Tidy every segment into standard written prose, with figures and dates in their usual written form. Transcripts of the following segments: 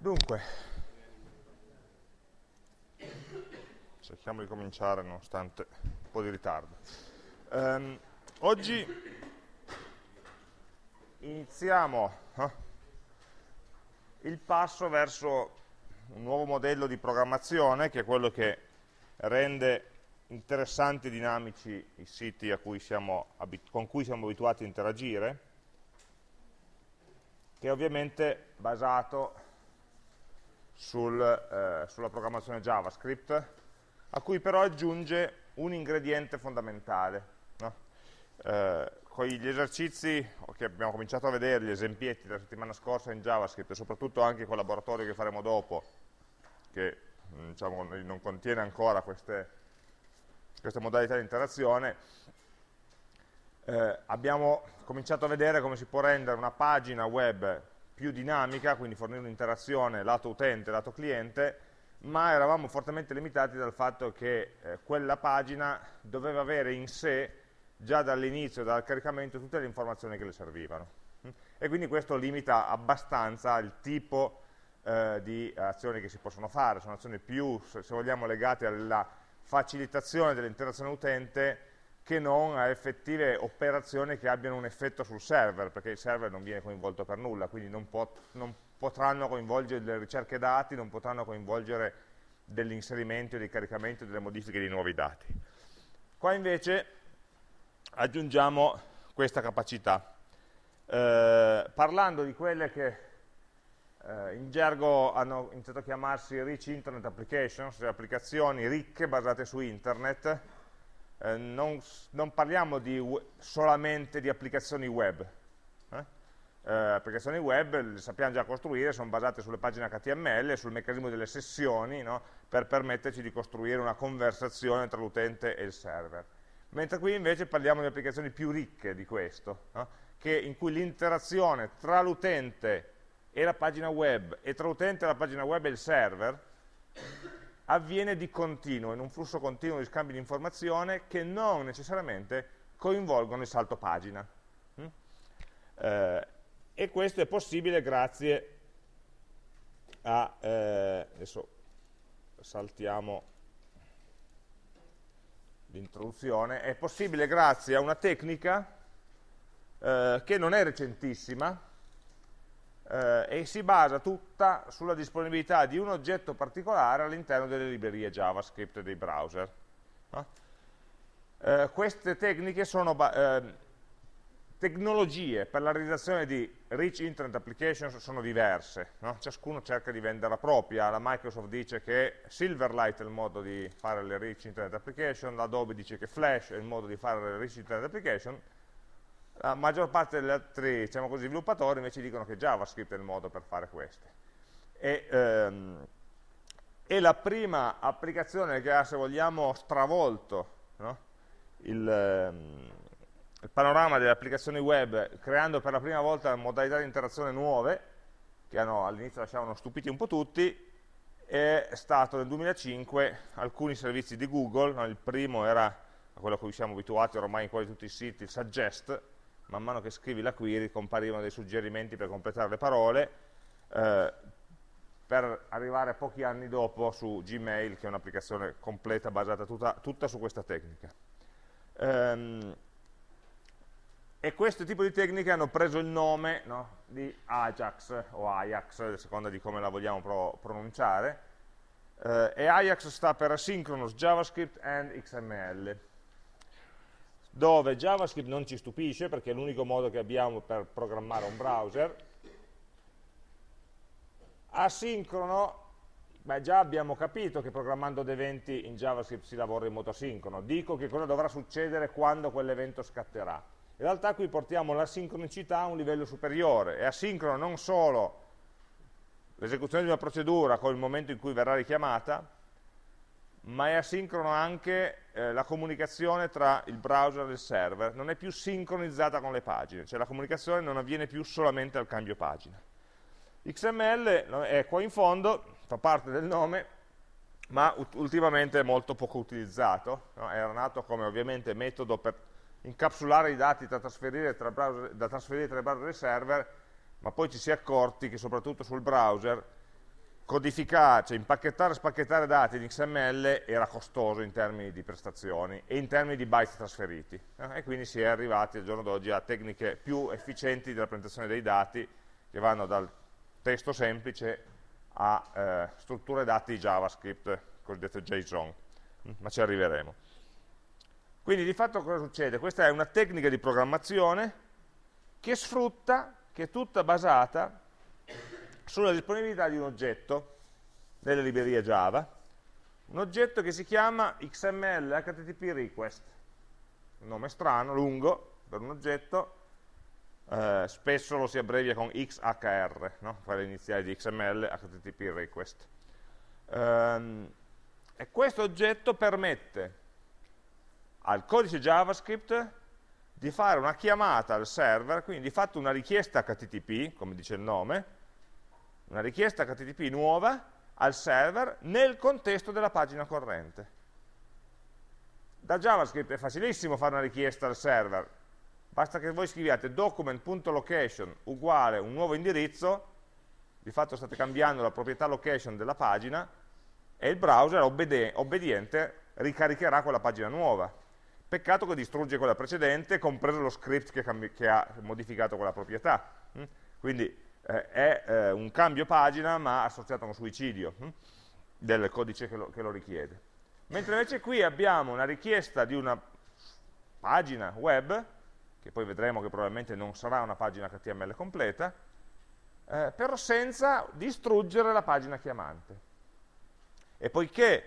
Dunque, cerchiamo di cominciare nonostante un po' di ritardo. Oggi iniziamo il passo verso un nuovo modello di programmazione, che è quello che rende interessanti e dinamici i siti con cui siamo abituati a interagire, che è ovviamente basato sulla programmazione JavaScript, a cui però aggiunge un ingrediente fondamentale. No? Con gli esercizi che abbiamo cominciato a vedere, gli esempietti della settimana scorsa in JavaScript, e soprattutto anche col laboratorio che faremo dopo, che diciamo, non contiene ancora queste modalità di interazione, abbiamo cominciato a vedere come si può rendere una pagina web più dinamica, quindi fornire un'interazione lato utente, lato cliente, ma eravamo fortemente limitati dal fatto che quella pagina doveva avere in sé, già dall'inizio, dal caricamento, tutte le informazioni che le servivano. E quindi questo limita abbastanza il tipo di azioni che si possono fare. Sono azioni più, se vogliamo, legate alla facilitazione dell'interazione utente che non a effettive operazioni che abbiano un effetto sul server, perché il server non viene coinvolto per nulla, quindi non potranno coinvolgere delle ricerche dati, non potranno coinvolgere degli inserimenti o dei caricamenti o delle modifiche di nuovi dati. Qua invece aggiungiamo questa capacità, parlando di quelle che in gergo hanno iniziato a chiamarsi Rich Internet Applications, cioè applicazioni ricche basate su Internet. Non parliamo solamente di applicazioni web. Applicazioni web le sappiamo già costruire, sono basate sulle pagine HTML, sul meccanismo delle sessioni, no? Per permetterci di costruire una conversazione tra l'utente e il server. Mentre qui invece parliamo di applicazioni più ricche di questo, no? In cui l'interazione tra l'utente e la pagina web, e tra l'utente e la pagina web e il server, avviene di continuo, in un flusso continuo di scambio di informazione che non necessariamente coinvolgono il salto pagina. E questo è possibile grazie a, adesso saltiamo l'introduzione, è possibile grazie a una tecnica che non è recentissima, e si basa tutta sulla disponibilità di un oggetto particolare all'interno delle librerie JavaScript dei browser. Queste tecniche sono tecnologie per la realizzazione di Rich Internet Applications, sono diverse, no? Ciascuno cerca di vendere la propria. La Microsoft dice che Silverlight è il modo di fare le Rich Internet Application, l'Adobe dice che Flash è il modo di fare le Rich Internet Application. La maggior parte degli altri, diciamo così, sviluppatori invece dicono che JavaScript è il modo per fare queste. E la prima applicazione che ha, se vogliamo, stravolto, no? il panorama delle applicazioni web, creando per la prima volta modalità di interazione nuove, che all'inizio lasciavano stupiti un po' tutti, è stato nel 2005 alcuni servizi di Google, no? Il primo era a quello a cui siamo abituati ormai in quasi tutti i siti, il Suggest. Man mano che scrivi la query comparivano dei suggerimenti per completare le parole, per arrivare pochi anni dopo su Gmail, che è un'applicazione completa basata tutta su questa tecnica. E questo tipo di tecniche hanno preso il nome, no, di Ajax o Ajax, a seconda di come la vogliamo pronunciare, e Ajax sta per Asynchronous JavaScript and XML, dove JavaScript non ci stupisce perché è l'unico modo che abbiamo per programmare un browser. Asincrono, già abbiamo capito che programmando dei eventi in JavaScript si lavora in modo asincrono. Dico che cosa dovrà succedere quando quell'evento scatterà. In realtà qui portiamo l'asincronicità a un livello superiore. È asincrono non solo l'esecuzione di una procedura con il momento in cui verrà richiamata, ma è asincrono anche la comunicazione tra il browser e il server, non è più sincronizzata con le pagine, cioè la comunicazione non avviene più solamente al cambio pagina. XML è qua in fondo, fa parte del nome, ma ultimamente è molto poco utilizzato, no? Era nato come ovviamente metodo per incapsulare i dati da trasferire tra il browser e il server, ma poi ci si è accorti che soprattutto sul browser codificare, cioè impacchettare e spacchettare dati in XML era costoso in termini di prestazioni e in termini di byte trasferiti, e quindi si è arrivati al giorno d'oggi a tecniche più efficienti di rappresentazione dei dati che vanno dal testo semplice a strutture dati JavaScript, cosiddetto JSON, ma ci arriveremo. Quindi di fatto cosa succede? Questa è una tecnica di programmazione che sfrutta, che è tutta basata sulla disponibilità di un oggetto nelle librerie Java, un oggetto che si chiama XML HTTP request, un nome strano, lungo, per un oggetto, spesso lo si abbrevia con XHR, no? Fra le iniziali di XML HTTP request. E questo oggetto permette al codice JavaScript di fare una chiamata al server, quindi di fatto una richiesta HTTP, come dice il nome, una richiesta HTTP nuova al server nel contesto della pagina corrente. Da JavaScript è facilissimo fare una richiesta al server, basta che voi scriviate document.location uguale un nuovo indirizzo, di fatto state cambiando la proprietà location della pagina e il browser obbediente ricaricherà quella pagina nuova. Peccato che distrugge quella precedente, compreso lo script che ha modificato quella proprietà. Quindi è un cambio pagina ma associato a uno suicidio del codice che lo richiede. Mentre invece qui abbiamo una richiesta di una pagina web, che poi vedremo che probabilmente non sarà una pagina HTML completa, però senza distruggere la pagina chiamante. E poiché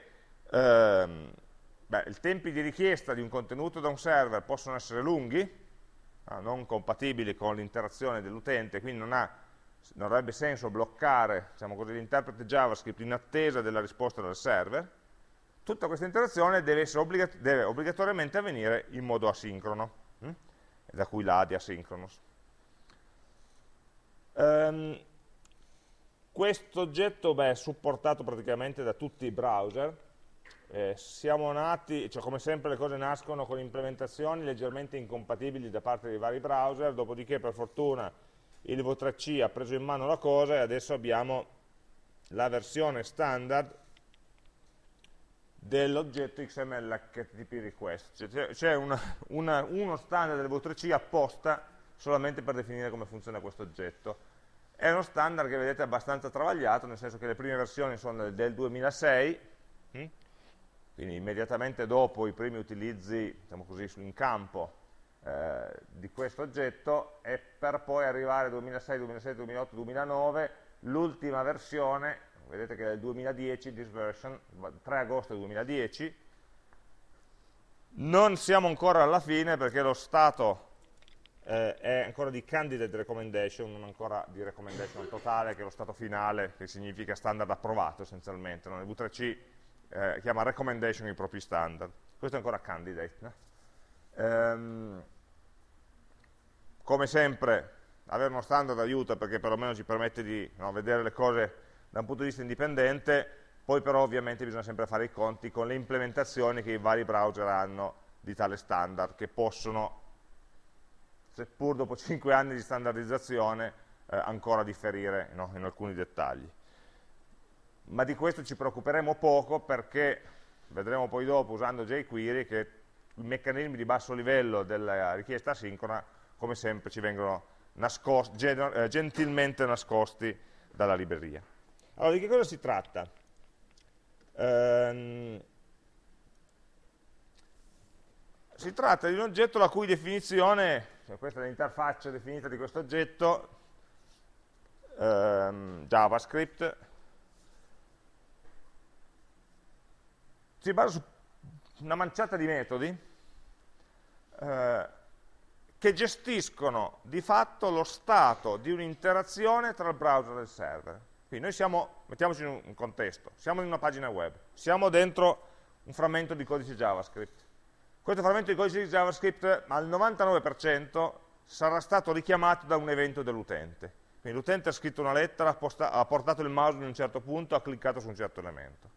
i tempi di richiesta di un contenuto da un server possono essere lunghi, non compatibili con l'interazione dell'utente, quindi non avrebbe senso bloccare, diciamo così, l'interprete JavaScript in attesa della risposta dal server, tutta questa interazione deve obbligatoriamente avvenire in modo asincrono, da cui la di asynchronous. Questo oggetto è supportato praticamente da tutti i browser. Siamo nati, cioè come sempre le cose nascono con implementazioni leggermente incompatibili da parte dei vari browser, dopodiché per fortuna il V3C ha preso in mano la cosa e adesso abbiamo la versione standard dell'oggetto XML HTTP request. C'è uno standard del V3C apposta solamente per definire come funziona questo oggetto. È uno standard che vedete abbastanza travagliato, nel senso che le prime versioni sono del 2006, quindi immediatamente dopo i primi utilizzi, diciamo così, in campo di questo oggetto, e per poi arrivare al 2006, 2007, 2008, 2009, l'ultima versione, vedete che è del 2010, this version, 3 agosto 2010, non siamo ancora alla fine perché lo stato è ancora di candidate recommendation, non ancora di recommendation totale, che è lo stato finale, che significa standard approvato essenzialmente, no? Il V3C chiama recommendation i propri standard, questo è ancora candidate, no? Come sempre avere uno standard aiuta perché perlomeno ci permette di vedere le cose da un punto di vista indipendente, poi però ovviamente bisogna sempre fare i conti con le implementazioni che i vari browser hanno di tale standard, che possono, seppur dopo 5 anni di standardizzazione, ancora differire, no, in alcuni dettagli. Ma di questo ci preoccuperemo poco perché vedremo poi dopo, usando jQuery, che i meccanismi di basso livello della richiesta asincrona, come sempre, ci vengono gentilmente nascosti dalla libreria. Allora, di che cosa si tratta? Si tratta di un oggetto la cui definizione, cioè questa è l'interfaccia definita di questo oggetto, JavaScript, si basa su una manciata di metodi che gestiscono di fatto lo stato di un'interazione tra il browser e il server. Quindi noi mettiamoci in un contesto, siamo in una pagina web, siamo dentro un frammento di codice JavaScript. Questo frammento di codice JavaScript al 99% sarà stato richiamato da un evento dell'utente. Quindi l'utente ha scritto una lettera, ha portato il mouse in un certo punto, ha cliccato su un certo elemento.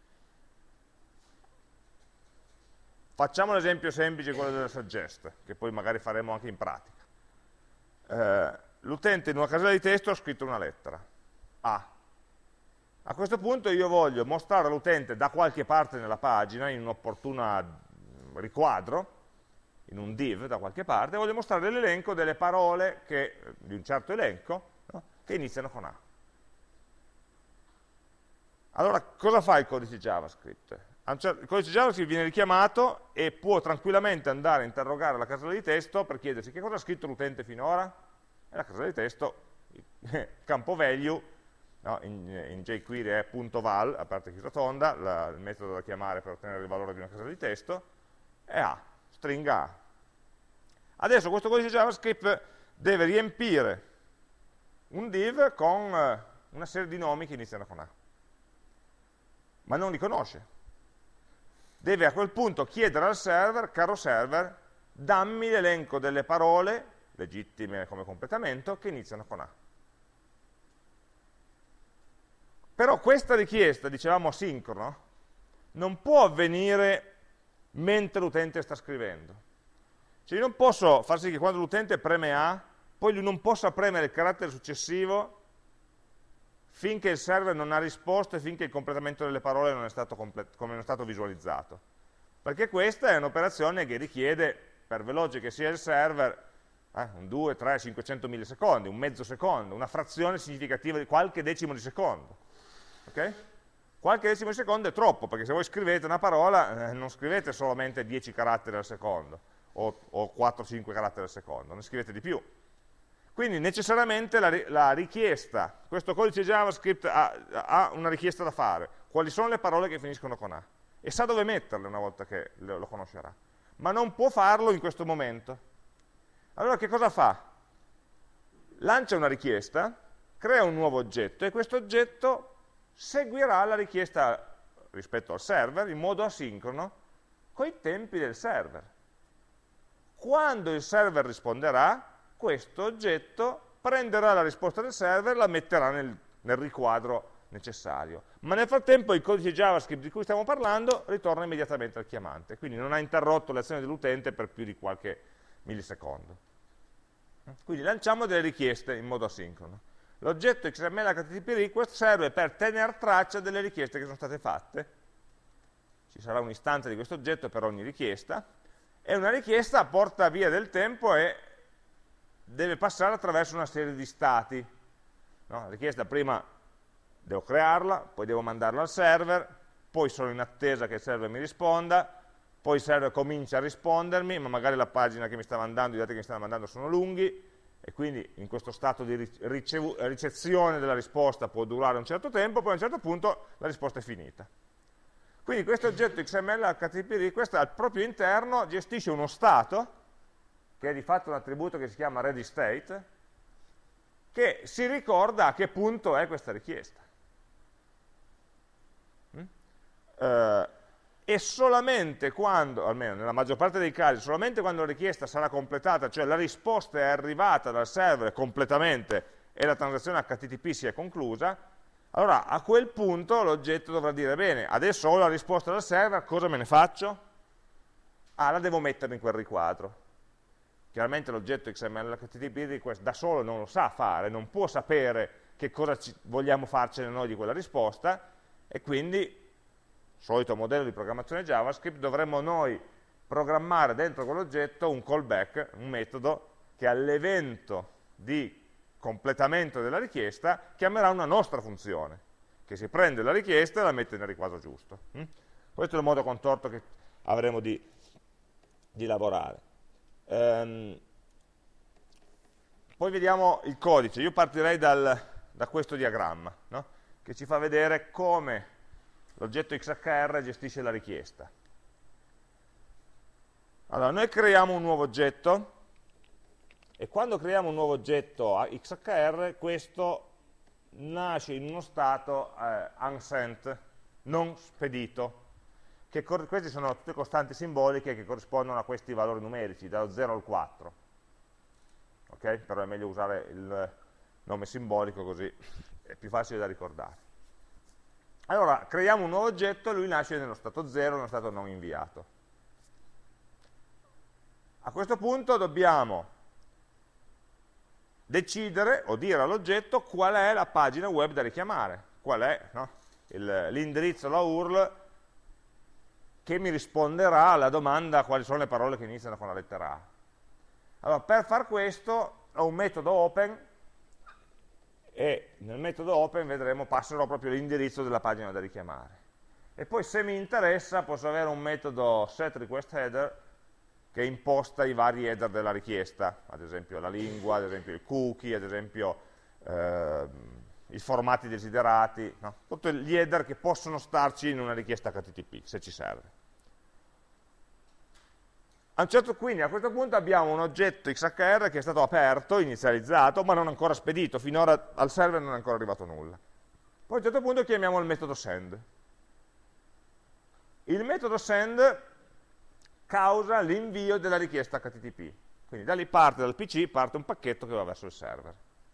Facciamo un esempio semplice, quello della suggest, che poi magari faremo anche in pratica. L'utente in una casella di testo ha scritto una lettera, A. A questo punto io voglio mostrare all'utente da qualche parte nella pagina, in un opportuno riquadro, in un div da qualche parte, voglio mostrare l'elenco delle parole di un certo elenco, no? Che iniziano con A. Allora, cosa fa il codice JavaScript? Il codice JavaScript viene richiamato e può tranquillamente andare a interrogare la casella di testo per chiedersi che cosa ha scritto l'utente finora, e la casella di testo, campo value, no? in jQuery è .val, aperta e chiusa tonda, il metodo da chiamare per ottenere il valore di una casella di testo, è A, stringa A. Adesso questo codice JavaScript deve riempire un div con una serie di nomi che iniziano con A, ma non li conosce. Deve a quel punto chiedere al server, caro server, dammi l'elenco delle parole, legittime come completamento, che iniziano con A. Però questa richiesta, dicevamo asincrono, non può avvenire mentre l'utente sta scrivendo. Cioè io non posso far sì che quando l'utente preme A, poi lui non possa premere il carattere successivo finché il server non ha risposto e finché il completamento delle parole non è stato visualizzato. Perché questa è un'operazione che richiede, per veloce che sia il server, un 2, 3, 500 millisecondi, un mezzo secondo, una frazione significativa di qualche decimo di secondo. Okay? Qualche decimo di secondo è troppo, perché se voi scrivete una parola, non scrivete solamente 10 caratteri al secondo, o 4-5 caratteri al secondo, ne scrivete di più. Quindi necessariamente la richiesta, questo codice JavaScript ha una richiesta da fare. Quali sono le parole che finiscono con A? E sa dove metterle una volta che lo conoscerà. Ma non può farlo in questo momento. Allora che cosa fa? Lancia una richiesta, crea un nuovo oggetto e questo oggetto seguirà la richiesta rispetto al server in modo asincrono coi tempi del server. Quando il server risponderà, questo oggetto prenderà la risposta del server e la metterà nel riquadro necessario. Ma nel frattempo il codice JavaScript di cui stiamo parlando ritorna immediatamente al chiamante, quindi non ha interrotto l'azione dell'utente per più di qualche millisecondo. Quindi lanciamo delle richieste in modo asincrono. L'oggetto XML HTTP request serve per tenere traccia delle richieste che sono state fatte. Ci sarà un'istanza di questo oggetto per ogni richiesta, e una richiesta porta via del tempo e deve passare attraverso una serie di stati. No? La richiesta prima devo crearla, poi devo mandarla al server, poi sono in attesa che il server mi risponda, poi il server comincia a rispondermi, ma magari la pagina che mi sta mandando, i dati che mi sta mandando sono lunghi, e quindi in questo stato di ricezione della risposta può durare un certo tempo, poi a un certo punto la risposta è finita. Quindi questo oggetto XML HTTP request al proprio interno gestisce uno stato, che è di fatto un attributo che si chiama ready state, che si ricorda a che punto è questa richiesta. E solamente quando, almeno nella maggior parte dei casi, solamente quando la richiesta sarà completata, cioè la risposta è arrivata dal server completamente e la transazione HTTP si è conclusa, allora a quel punto l'oggetto dovrà dire, bene, adesso ho la risposta dal server, cosa me ne faccio? Ah, la devo mettere in quel riquadro. Chiaramente l'oggetto XML HTTP request da solo non lo sa fare, non può sapere che cosa vogliamo farcene noi di quella risposta, e quindi, solito modello di programmazione JavaScript, dovremmo noi programmare dentro quell'oggetto un callback, un metodo che all'evento di completamento della richiesta chiamerà una nostra funzione, che si prende la richiesta e la mette nel riquadro giusto. Questo è il modo contorto che avremo di lavorare. Poi vediamo il codice. Io partirei da questo diagramma, no? Che ci fa vedere come l'oggetto XHR gestisce la richiesta. Allora, noi creiamo un nuovo oggetto, e quando creiamo un nuovo oggetto a XHR, questo nasce in uno stato unsent, non spedito, che queste sono tutte costanti simboliche che corrispondono a questi valori numerici, dallo 0 al 4. Ok? Però è meglio usare il nome simbolico, così è più facile da ricordare. Allora, creiamo un nuovo oggetto e lui nasce nello stato 0, nello stato non inviato. A questo punto dobbiamo decidere o dire all'oggetto qual è la pagina web da richiamare, qual è, no? L'indirizzo, la URL, che mi risponderà alla domanda quali sono le parole che iniziano con la lettera A. Allora, per far questo ho un metodo open, e nel metodo open vedremo passerò proprio l'indirizzo della pagina da richiamare. E poi se mi interessa posso avere un metodo setRequestHeader che imposta i vari header della richiesta, ad esempio la lingua, ad esempio il cookie, ad esempio i formati desiderati, no? Tutti gli header che possono starci in una richiesta HTTP, se ci serve. Quindi a questo punto abbiamo un oggetto XHR che è stato aperto, inizializzato, ma non ancora spedito, finora al server non è ancora arrivato nulla. Poi a un certo punto chiamiamo il metodo send. Il metodo send causa l'invio della richiesta HTTP, quindi da lì dal PC parte un pacchetto che va verso il server.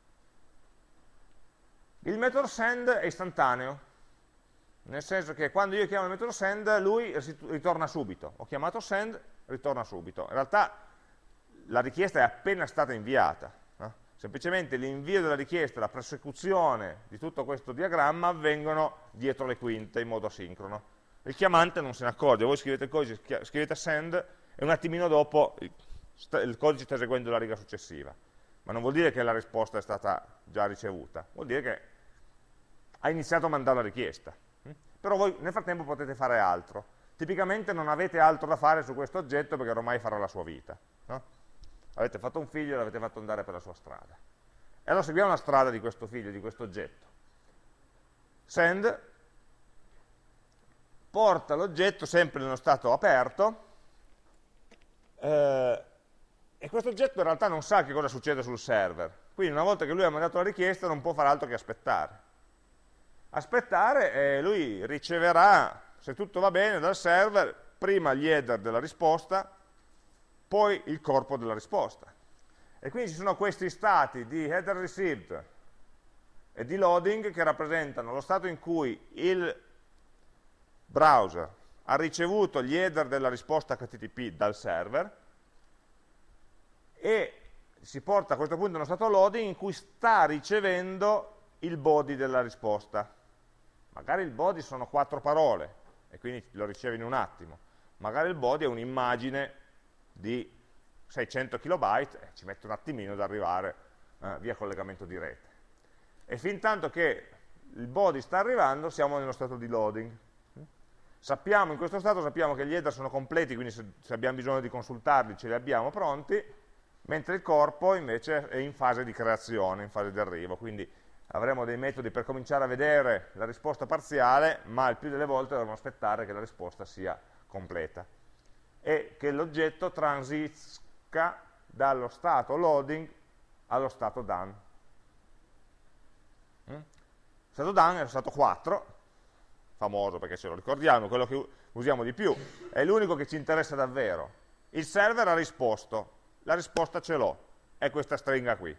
Il metodo send è istantaneo, nel senso che quando io chiamo il metodo send lui ritorna subito. Ho chiamato send, ritorna subito. In realtà la richiesta è appena stata inviata, no? Semplicemente l'invio della richiesta e la prosecuzione di tutto questo diagramma avvengono dietro le quinte in modo asincrono. Il chiamante non se ne accorge, voi scrivete il codice, scrivete send e un attimino dopo il codice sta eseguendo la riga successiva. Ma non vuol dire che la risposta è stata già ricevuta, vuol dire che ha iniziato a mandare la richiesta. Però voi nel frattempo potete fare altro. Tipicamente non avete altro da fare su questo oggetto perché ormai farà la sua vita, no? Avete fatto un figlio e l'avete fatto andare per la sua strada. E allora seguiamo la strada di questo figlio, di questo oggetto. Send porta l'oggetto sempre nello stato aperto, e questo oggetto in realtà non sa che cosa succede sul server. Quindi una volta che lui ha mandato la richiesta non può fare altro che aspettare. Aspettare, e lui riceverà, se tutto va bene, dal server prima gli header della risposta, poi il corpo della risposta. E quindi ci sono questi stati di header received e di loading che rappresentano lo stato in cui il browser ha ricevuto gli header della risposta HTTP dal server e si porta a questo punto in uno stato loading in cui sta ricevendo il body della risposta. Magari il body sono 4 parole e quindi lo riceve in un attimo. Magari il body è un'immagine di 600 kilobyte e ci mette un attimino ad arrivare via collegamento di rete. E fin tanto che il body sta arrivando siamo nello stato di loading. In questo stato sappiamo che gli header sono completi, quindi se abbiamo bisogno di consultarli ce li abbiamo pronti, mentre il corpo invece è in fase di creazione, in fase di arrivo, quindi avremo dei metodi per cominciare a vedere la risposta parziale, ma il più delle volte dovremo aspettare che la risposta sia completa e che l'oggetto transisca dallo stato loading allo stato done. Lo stato done è lo stato 4, famoso perché ce lo ricordiamo, quello che usiamo di più, è l'unico che ci interessa davvero. Il server ha risposto, la risposta ce l'ho, è questa stringa qui.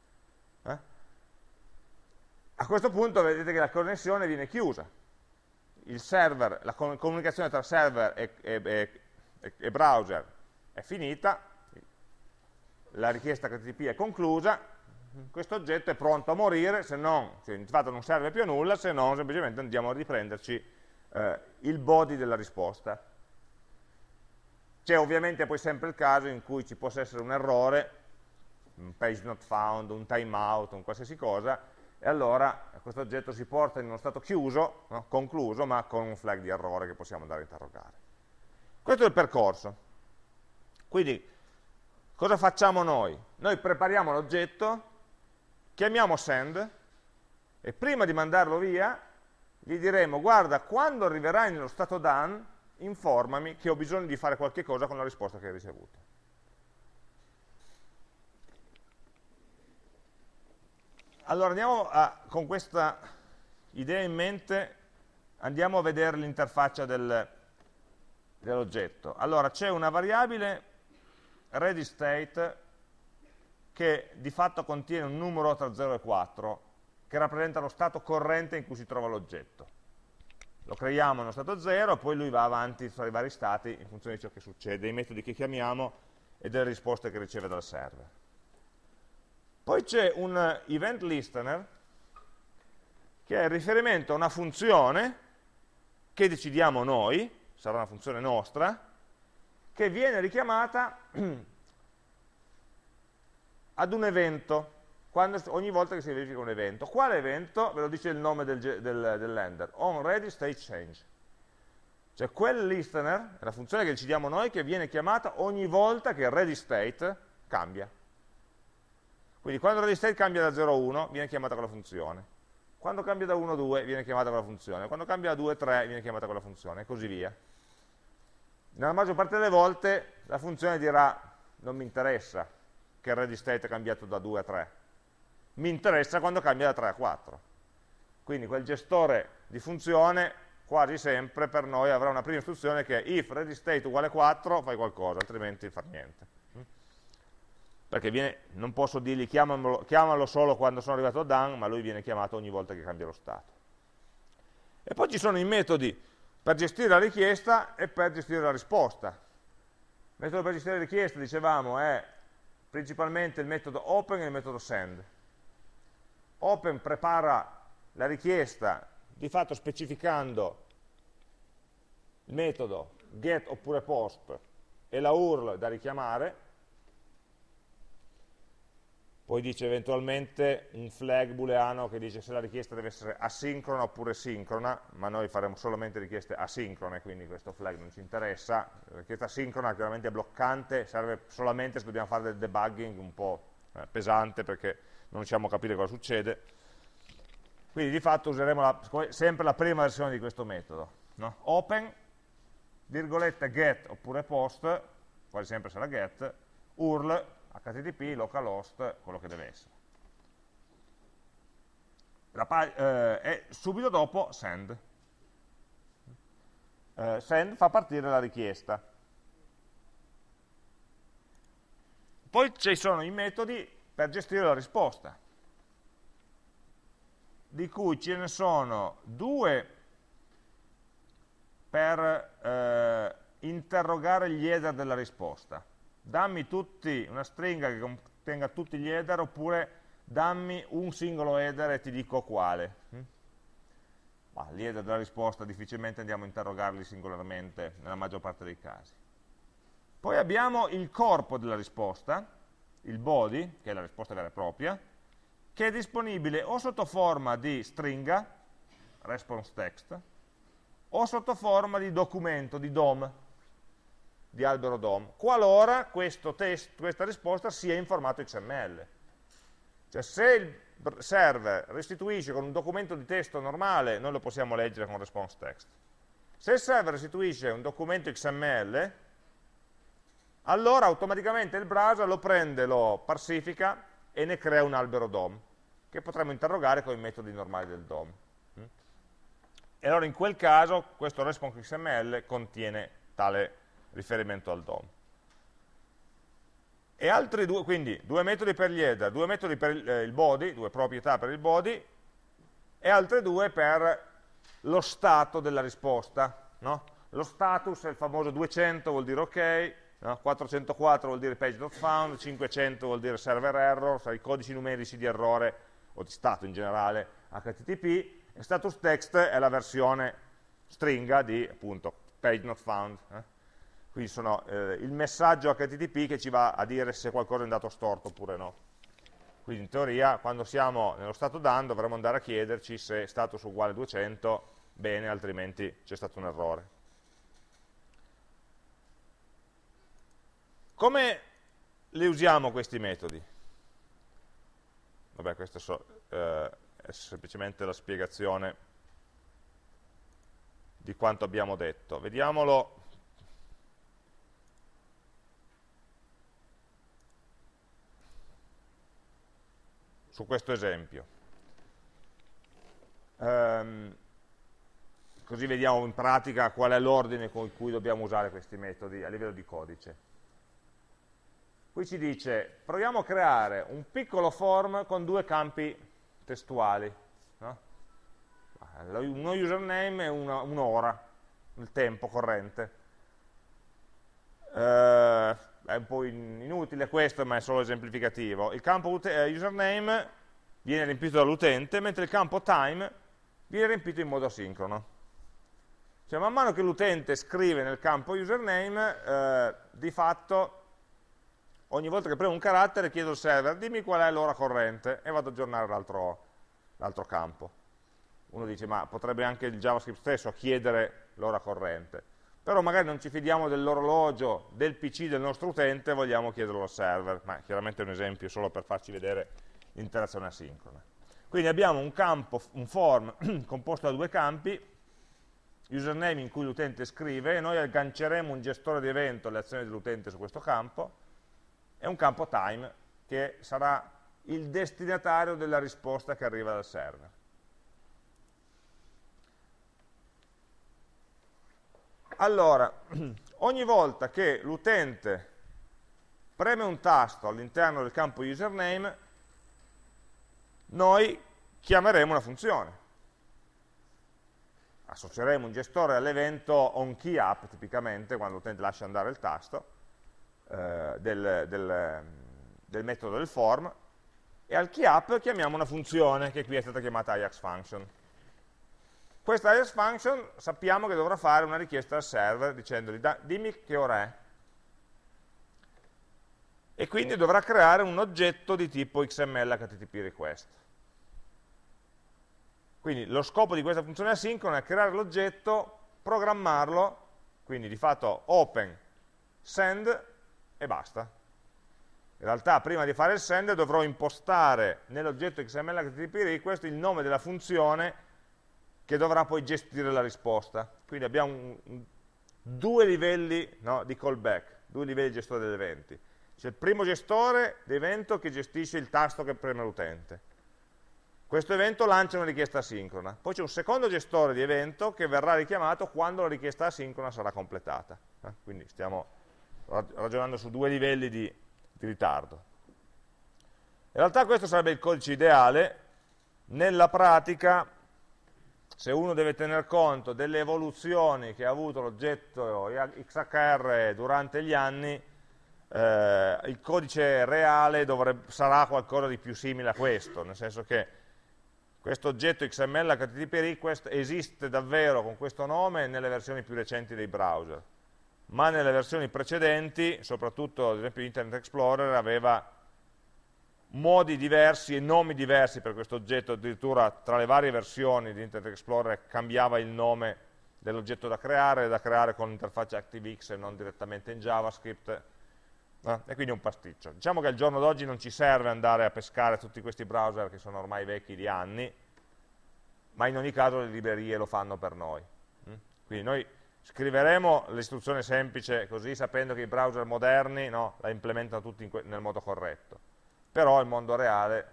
A questo punto vedete che la connessione viene chiusa. Il server, la comunicazione tra server e browser è finita, la richiesta HTTP è conclusa, questo oggetto è pronto a morire, se non, cioè di fatto non serve più a nulla, se non semplicemente andiamo a riprenderci il body della risposta. C'è ovviamente poi sempre il caso in cui ci possa essere un errore, un page not found, un timeout, un qualsiasi cosa, e allora questo oggetto si porta in uno stato chiuso, no? Concluso, ma con un flag di errore che possiamo andare a interrogare. Questo è il percorso. Quindi, cosa facciamo noi? Noi prepariamo l'oggetto, chiamiamo send, e prima di mandarlo via, gli diremo, guarda, quando arriverai nello stato done, informami che ho bisogno di fare qualche cosa con la risposta che hai ricevuto. Allora con questa idea in mente andiamo a vedere l'interfaccia dell'oggetto. Allora c'è una variabile readyState che di fatto contiene un numero tra 0 e 4 che rappresenta lo stato corrente in cui si trova l'oggetto. Lo creiamo nello stato 0 e poi lui va avanti tra i vari stati in funzione di ciò che succede, dei metodi che chiamiamo e delle risposte che riceve dal server. Poi c'è un event listener che è il riferimento a una funzione che decidiamo noi, sarà una funzione nostra, che viene richiamata ad un evento, ogni volta che si verifica un evento. Quale evento? Ve lo dice il nome dell'ender, onReadyStateChange. Cioè quel listener, è la funzione che decidiamo noi, che viene chiamata ogni volta che il readyState cambia. Quindi quando il readyState cambia da 0 a 1, viene chiamata quella funzione. Quando cambia da 1 a 2, viene chiamata quella funzione. Quando cambia da 2 a 3, viene chiamata quella funzione, e così via. Nella maggior parte delle volte la funzione dirà: non mi interessa che il readyState è cambiato da 2 a 3, mi interessa quando cambia da 3 a 4. Quindi quel gestore di funzione quasi sempre per noi avrà una prima istruzione che è if readyState uguale 4 fai qualcosa, altrimenti fa niente. Perché non posso dirgli chiamalo solo quando sono arrivato a done, ma lui viene chiamato ogni volta che cambia lo stato. E poi ci sono i metodi per gestire la richiesta e per gestire la risposta. Il metodo per gestire la richiesta, dicevamo, è principalmente il metodo open e il metodo send. Open prepara la richiesta, di fatto specificando il metodo get oppure post e la URL da richiamare. Poi dice eventualmente un flag booleano che dice se la richiesta deve essere asincrona oppure sincrona, ma noi faremo solamente richieste asincrone, quindi questo flag non ci interessa. La richiesta asincrona chiaramente è bloccante, serve solamente se dobbiamo fare del debugging un po' pesante perché non riusciamo a capire cosa succede. Quindi di fatto useremo sempre la prima versione di questo metodo, no? Open, virgolette get oppure post, quasi sempre sarà get, URL, HTTP, localhost, quello che deve essere. E subito dopo send. Send fa partire la richiesta. Poi ci sono i metodi per gestire la risposta, di cui ce ne sono 2 per interrogare gli header della risposta. Dammi una stringa che contenga tutti gli header, oppure dammi un singolo header e ti dico quale. Gli header della risposta difficilmente andiamo a interrogarli singolarmente nella maggior parte dei casi. Poi abbiamo il corpo della risposta, il body, che è la risposta vera e propria, che è disponibile o sotto forma di stringa, response text, o sotto forma di documento, di DOM, di albero DOM, qualora questa risposta sia in formato XML. Cioè se il server restituisce con un documento di testo normale, noi lo possiamo leggere con response text. Se il server restituisce un documento XML, allora automaticamente il browser lo prende, lo parsifica e ne crea un albero DOM, che potremo interrogare con i metodi normali del DOM. E allora in quel caso questo response XML contiene tale riferimento al DOM. E altri due, quindi 2 metodi per gli header, 2 metodi per il body, 2 proprietà per il body, e altre 2 per lo stato della risposta. No? Lo status è il famoso 200, vuol dire ok, no? 404 vuol dire page not found, 500 vuol dire server error, i codici numerici di errore, o di stato in generale, HTTP, e status text è la versione stringa di, appunto, page not found. Quindi sono il messaggio HTTP che ci va a dire se qualcosa è andato storto oppure no. Quindi in teoria, quando siamo nello stato done, dovremmo andare a chiederci se status uguale 200, bene, altrimenti c'è stato un errore. Come li usiamo questi metodi? Vabbè, questa è semplicemente la spiegazione di quanto abbiamo detto. Vediamolo su questo esempio. Così vediamo in pratica qual è l'ordine con cui dobbiamo usare questi metodi a livello di codice. Qui ci dice, proviamo a creare un piccolo form con 2 campi testuali, no? Uno username e un'ora, il tempo corrente. È un po' inutile questo, ma è solo esemplificativo. Il campo username viene riempito dall'utente, mentre il campo time viene riempito in modo asincrono. Cioè man mano che l'utente scrive nel campo username, di fatto ogni volta che premo un carattere chiedo al server dimmi qual è l'ora corrente e vado ad aggiornare l'altro campo. Uno dice ma potrebbe anche il JavaScript stesso chiedere l'ora corrente, però magari non ci fidiamo dell'orologio del PC del nostro utente, vogliamo chiederlo al server, ma chiaramente è un esempio solo per farci vedere l'interazione asincrona. Quindi abbiamo un campo, un form composto da due campi, username in cui l'utente scrive, e noi agganceremo un gestore di evento alle azioni dell'utente su questo campo, e un campo time, che sarà il destinatario della risposta che arriva dal server. Allora, ogni volta che l'utente preme un tasto all'interno del campo username, noi chiameremo una funzione. Associeremo un gestore all'evento onKeyUp, tipicamente, quando l'utente lascia andare il tasto del metodo del form, e al keyUp chiamiamo una funzione, che qui è stata chiamata Ajax function. Questa Ajax function sappiamo che dovrà fare una richiesta al server dicendogli dimmi che ora è. E quindi dovrà creare un oggetto di tipo XML HTTP request. Quindi lo scopo di questa funzione asincrona è creare l'oggetto, programmarlo, quindi di fatto open, send e basta. In realtà prima di fare il send dovrò impostare nell'oggetto XML HTTP request il nome della funzione che dovrà poi gestire la risposta. Quindi abbiamo due livelli, no, di callback, due livelli di gestore degli eventi. C'è il primo gestore d'evento che gestisce il tasto che preme l'utente. Questo evento lancia una richiesta asincrona. Poi c'è un secondo gestore di evento che verrà richiamato quando la richiesta asincrona sarà completata. Quindi stiamo ragionando su due livelli di ritardo. In realtà questo sarebbe il codice ideale. Nella pratica, se uno deve tener conto delle evoluzioni che ha avuto l'oggetto XHR durante gli anni, il codice reale sarà qualcosa di più simile a questo, nel senso che questo oggetto XML HTTP request esiste davvero con questo nome nelle versioni più recenti dei browser, ma nelle versioni precedenti, soprattutto ad esempio Internet Explorer, aveva modi diversi e nomi diversi per questo oggetto, addirittura tra le varie versioni di Internet Explorer cambiava il nome dell'oggetto da creare con l'interfaccia ActiveX e non direttamente in JavaScript, e quindi è un pasticcio. Diciamo che al giorno d'oggi non ci serve andare a pescare tutti questi browser che sono ormai vecchi di anni, ma in ogni caso le librerie lo fanno per noi. Quindi noi scriveremo l'istruzione semplice così, sapendo che i browser moderni la implementano tutti nel modo corretto. Però il mondo reale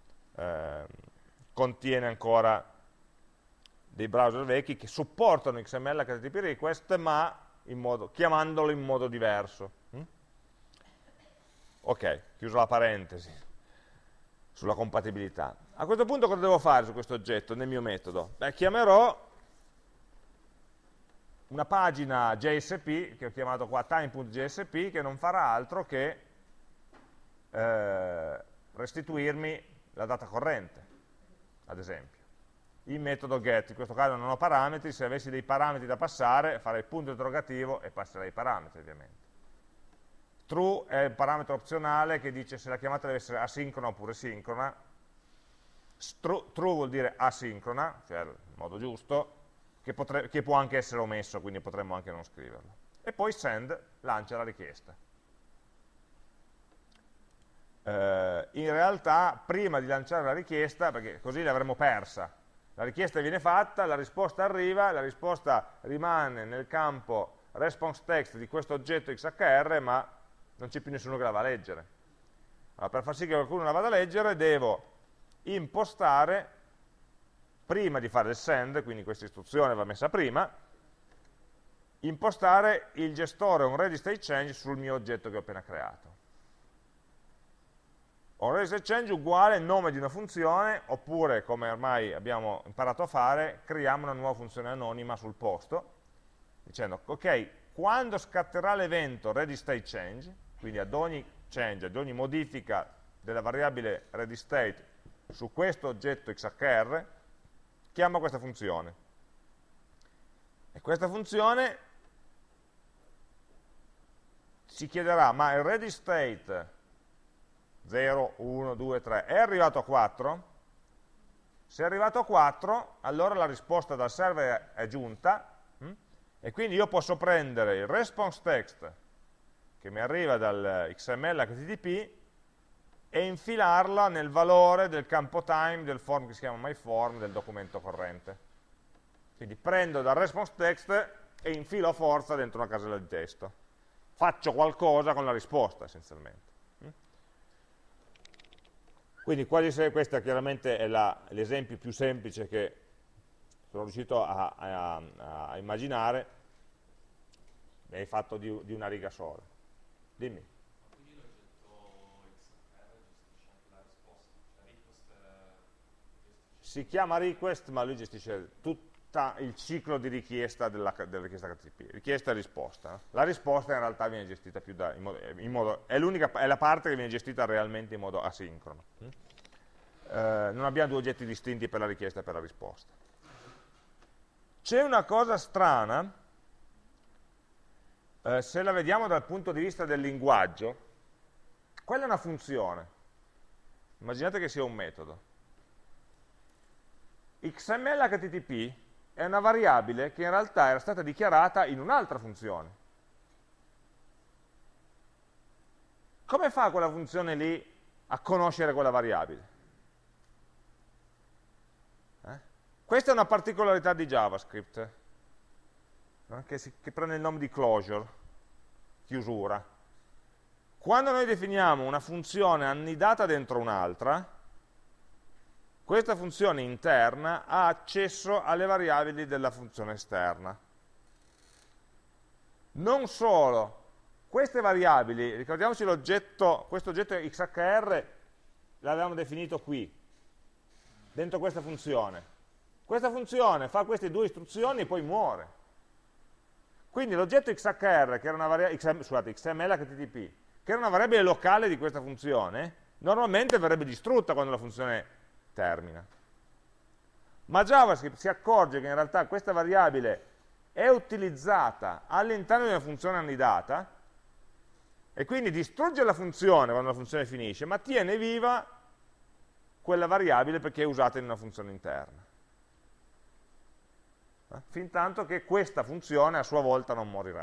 contiene ancora dei browser vecchi che supportano XML HTTP request, ma chiamandolo in modo diverso. Ok, chiuso la parentesi sulla compatibilità. A questo punto cosa devo fare su questo oggetto nel mio metodo? Chiamerò una pagina JSP, che ho chiamato qua time.jsp, che non farà altro che restituirmi la data corrente, ad esempio. Il metodo get, in questo caso non ho parametri, se avessi dei parametri da passare farei punto interrogativo e passerei i parametri, ovviamente. True è il parametro opzionale che dice se la chiamata deve essere asincrona oppure sincrona. True vuol dire asincrona, cioè il modo giusto, che può anche essere omesso, quindi potremmo anche non scriverlo. E poi send lancia la richiesta. In realtà prima di lanciare la richiesta, perché così l'avremmo persa, la richiesta viene fatta, la risposta arriva, la risposta rimane nel campo response text di questo oggetto XHR, ma non c'è più nessuno che la va a leggere. Allora, per far sì che qualcuno la vada a leggere devo impostare, prima di fare il send, quindi questa istruzione va messa prima, impostare il gestore onReadyStateChange sul mio oggetto che ho appena creato. OnReadyStateChange uguale nome di una funzione, oppure, come ormai abbiamo imparato a fare, creiamo una nuova funzione anonima sul posto, dicendo, ok, quando scatterà l'evento readyStateChange, quindi ad ogni change, ad ogni modifica della variabile readyState su questo oggetto XHR, chiama questa funzione. E questa funzione si chiederà, ma il ready state 0, 1, 2, 3 è arrivato a 4? Se è arrivato a 4, allora la risposta dal server è giunta, e quindi io posso prendere il response text che mi arriva dal XML HTTP e infilarla nel valore del campo time del form che si chiama myForm del documento corrente. Quindi prendo dal response text e infilo a forza dentro una casella di testo. Faccio qualcosa con la risposta, essenzialmente. Quindi questo chiaramente è l'esempio più semplice che sono riuscito a immaginare, è fatto di una riga sola. Dimmi. Quindi l'oggetto XML gestisce anche la risposta, cioè request gestisce... Si chiama request, ma lui gestisce tutto il ciclo di richiesta della richiesta HTTP, richiesta e risposta. La risposta in realtà viene gestita più è la parte che viene gestita realmente in modo asincrono. Non abbiamo due oggetti distinti per la richiesta e per la risposta. C'è una cosa strana, se la vediamo dal punto di vista del linguaggio, quella è una funzione. Immaginate che sia un metodo. XML HTTP è una variabile che in realtà era stata dichiarata in un'altra funzione. Come fa quella funzione lì a conoscere quella variabile? Questa è una particolarità di JavaScript, che prende il nome di closure, chiusura. Quando noi definiamo una funzione annidata dentro un'altra, questa funzione interna ha accesso alle variabili della funzione esterna. Non solo, queste variabili, ricordiamoci questo oggetto XHR l'avevamo definito qui, dentro questa funzione. Questa funzione fa queste due istruzioni e poi muore. Quindi l'oggetto XHR, che era una XML HTTP, che era una variabile locale di questa funzione, normalmente verrebbe distrutta quando la funzione termina. Ma JavaScript si accorge che in realtà questa variabile è utilizzata all'interno di una funzione annidata e quindi distrugge la funzione quando la funzione finisce, ma tiene viva quella variabile perché è usata in una funzione interna. Fin tanto che questa funzione a sua volta non morirà.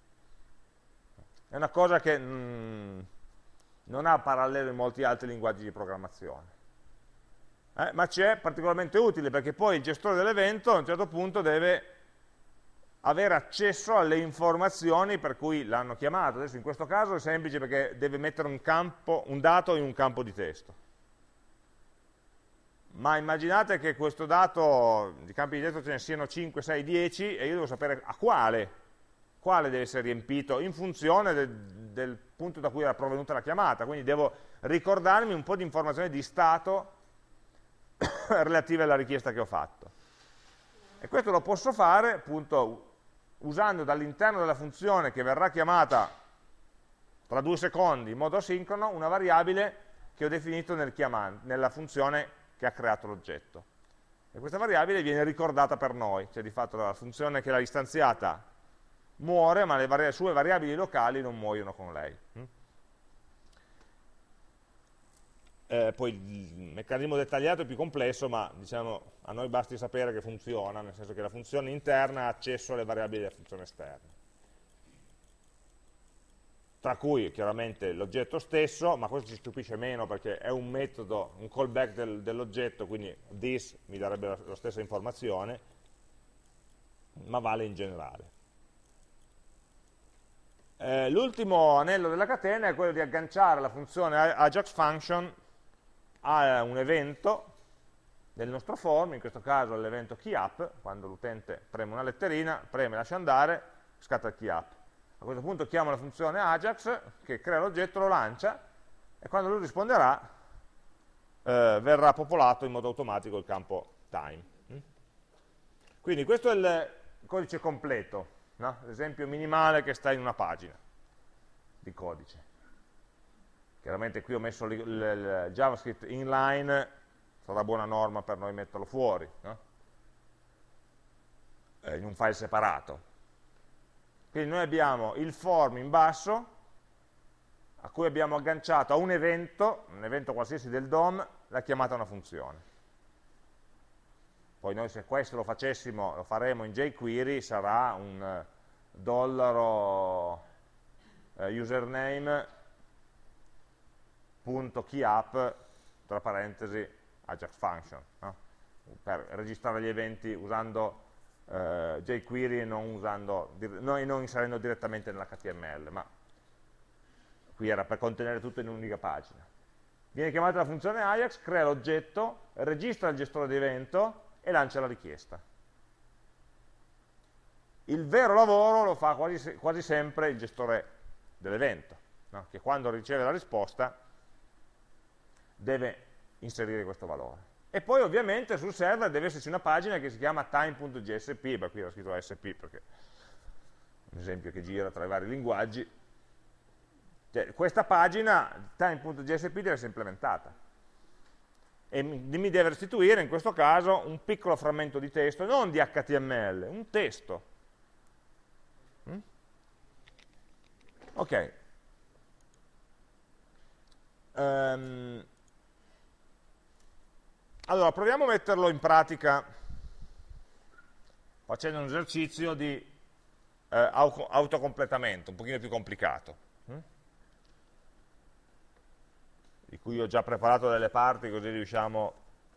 È una cosa che non ha parallelo in molti altri linguaggi di programmazione. Ma c'è particolarmente utile perché poi il gestore dell'evento a un certo punto deve avere accesso alle informazioni per cui l'hanno chiamato. Adesso in questo caso è semplice perché deve mettere un dato in un campo di testo. Ma immaginate che questo dato, di campi di testo ce ne siano 5, 6, 10 e io devo sapere a quale deve essere riempito in funzione del punto da cui era provenuta la chiamata, quindi devo ricordarmi un po' di informazioni di stato relative alla richiesta che ho fatto. E questo lo posso fare appunto usando dall'interno della funzione che verrà chiamata tra 2 secondi in modo asincrono una variabile che ho definito nella funzione che ha creato l'oggetto. E questa variabile viene ricordata per noi, cioè di fatto la funzione che l'ha istanziata muore, ma le sue variabili locali non muoiono con lei. Poi il meccanismo dettagliato è più complesso, ma diciamo, a noi basti sapere che funziona, nel senso che la funzione interna ha accesso alle variabili della funzione esterna. Tra cui chiaramente l'oggetto stesso, ma questo ci stupisce meno perché è un metodo, un callback dell'oggetto, quindi this mi darebbe la stessa informazione, ma vale in generale. L'ultimo anello della catena è quello di agganciare la funzione Ajax function a un evento del nostro form, in questo caso l'evento keyUp, quando l'utente preme una letterina, preme, lascia andare, scatta il keyUp. A questo punto chiamo la funzione Ajax che crea l'oggetto, lo lancia e quando lui risponderà verrà popolato in modo automatico il campo time. Quindi questo è il codice completo, no? L'esempio minimale che sta in una pagina di codice. Chiaramente qui ho messo il JavaScript inline, sarà buona norma per noi metterlo fuori, no? in un file separato. Quindi noi abbiamo il form in basso, a cui abbiamo agganciato a un evento qualsiasi del DOM, la chiamata a una funzione. Poi noi se questo lo facessimo, lo faremo in jQuery, sarà un dollaro username.keyup, tra parentesi, Ajax function, no? Per registrare gli eventi usando jQuery e non inserendo direttamente nell'HTML, ma qui era per contenere tutto in un'unica pagina. Viene chiamata la funzione Ajax, crea l'oggetto, registra il gestore di evento e lancia la richiesta. Il vero lavoro lo fa quasi sempre il gestore dell'evento, no? Che quando riceve la risposta deve inserire questo valore. E poi ovviamente sul server deve esserci una pagina che si chiama time.jsp, qui era scritto ASP perché è un esempio che gira tra i vari linguaggi. Cioè, questa pagina time.jsp deve essere implementata e mi deve restituire in questo caso un piccolo frammento di testo, non di HTML, un testo. Ok. Allora, proviamo a metterlo in pratica facendo un esercizio di autocompletamento, un pochino più complicato, di cui ho già preparato delle parti, così riusciamo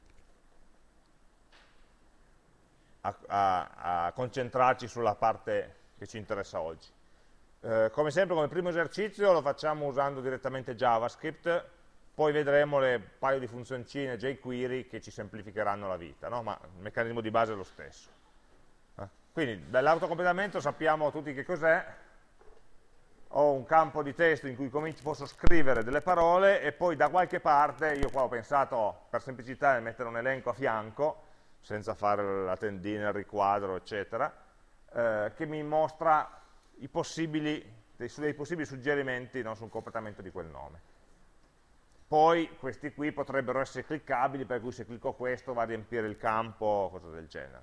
a concentrarci sulla parte che ci interessa oggi. Come sempre, come primo esercizio lo facciamo usando direttamente JavaScript, poi vedremo le paio di funzioncine jQuery che ci semplificheranno la vita, no? Ma il meccanismo di base è lo stesso. Quindi dall'autocompletamento sappiamo tutti che cos'è. Ho un campo di testo in cui posso scrivere delle parole e poi da qualche parte, io qua ho pensato per semplicità di mettere un elenco a fianco, senza fare la tendina, il riquadro, eccetera, che mi mostra dei possibili suggerimenti, no, sul completamento di quel nome. Poi questi qui potrebbero essere cliccabili, per cui se clicco questo va a riempire il campo, cose del genere.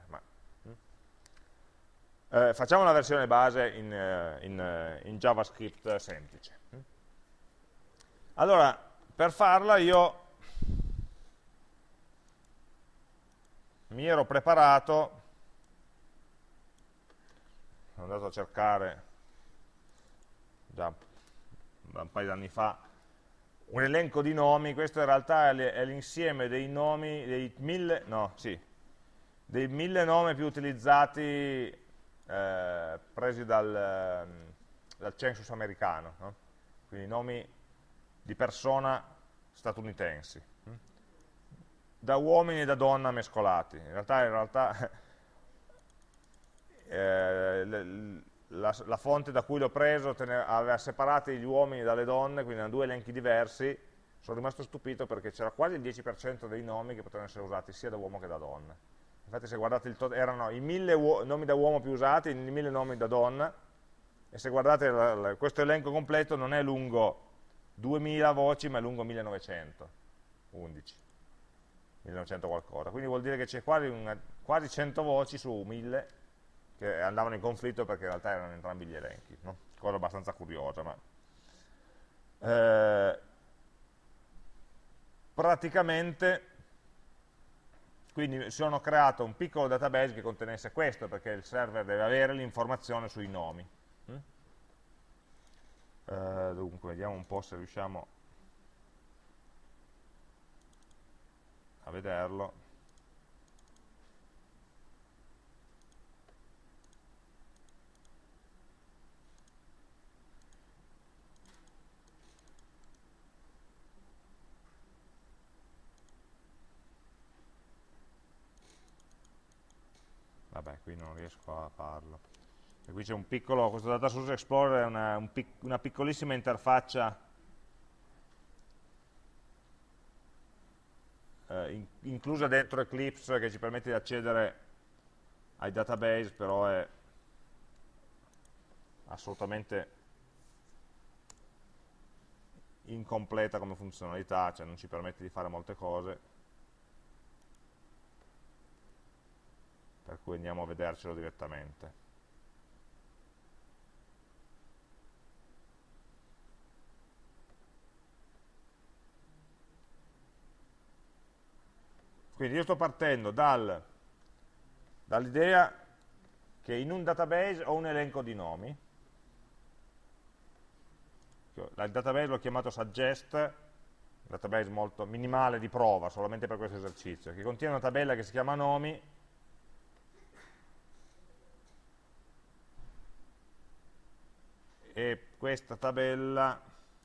Facciamo la versione base in JavaScript semplice. Allora, per farla io mi ero preparato, sono andato a cercare già da un paio di anni fa un elenco di nomi. Questo in realtà è l'insieme dei nomi, dei 1000 nomi più utilizzati presi dal census americano, no? Quindi nomi di persona statunitensi, da uomini e da donna mescolati. In realtà la fonte da cui l'ho preso aveva separati gli uomini dalle donne, quindi erano due elenchi diversi. Sono rimasto stupito perché c'era quasi il 10% dei nomi che potevano essere usati sia da uomo che da donna. Infatti se guardate erano i 1000 nomi da uomo più usati, i 1000 nomi da donna, e se guardate questo elenco completo non è lungo 2000 voci, ma è lungo 1911, 1900 qualcosa. Quindi vuol dire che c'è quasi 100 voci su 1000 che andavano in conflitto perché in realtà erano entrambi gli elenchi, no? Cosa abbastanza curiosa, ma praticamente quindi sono creato un piccolo database che contenesse questo, perché il server deve avere l'informazione sui nomi. Dunque, vediamo un po' se riusciamo a vederlo. Vabbè, qui non riesco a farlo. E qui c'è questo Data Source Explorer è una piccolissima interfaccia inclusa dentro Eclipse che ci permette di accedere ai database, però è assolutamente incompleta come funzionalità, cioè non ci permette di fare molte cose. Per cui andiamo a vedercelo direttamente. Quindi io sto partendo dall'idea che in un database ho un elenco di nomi. Il database l'ho chiamato suggest, un database molto minimale di prova, solamente per questo esercizio, che contiene una tabella che si chiama nomi, e questa tabella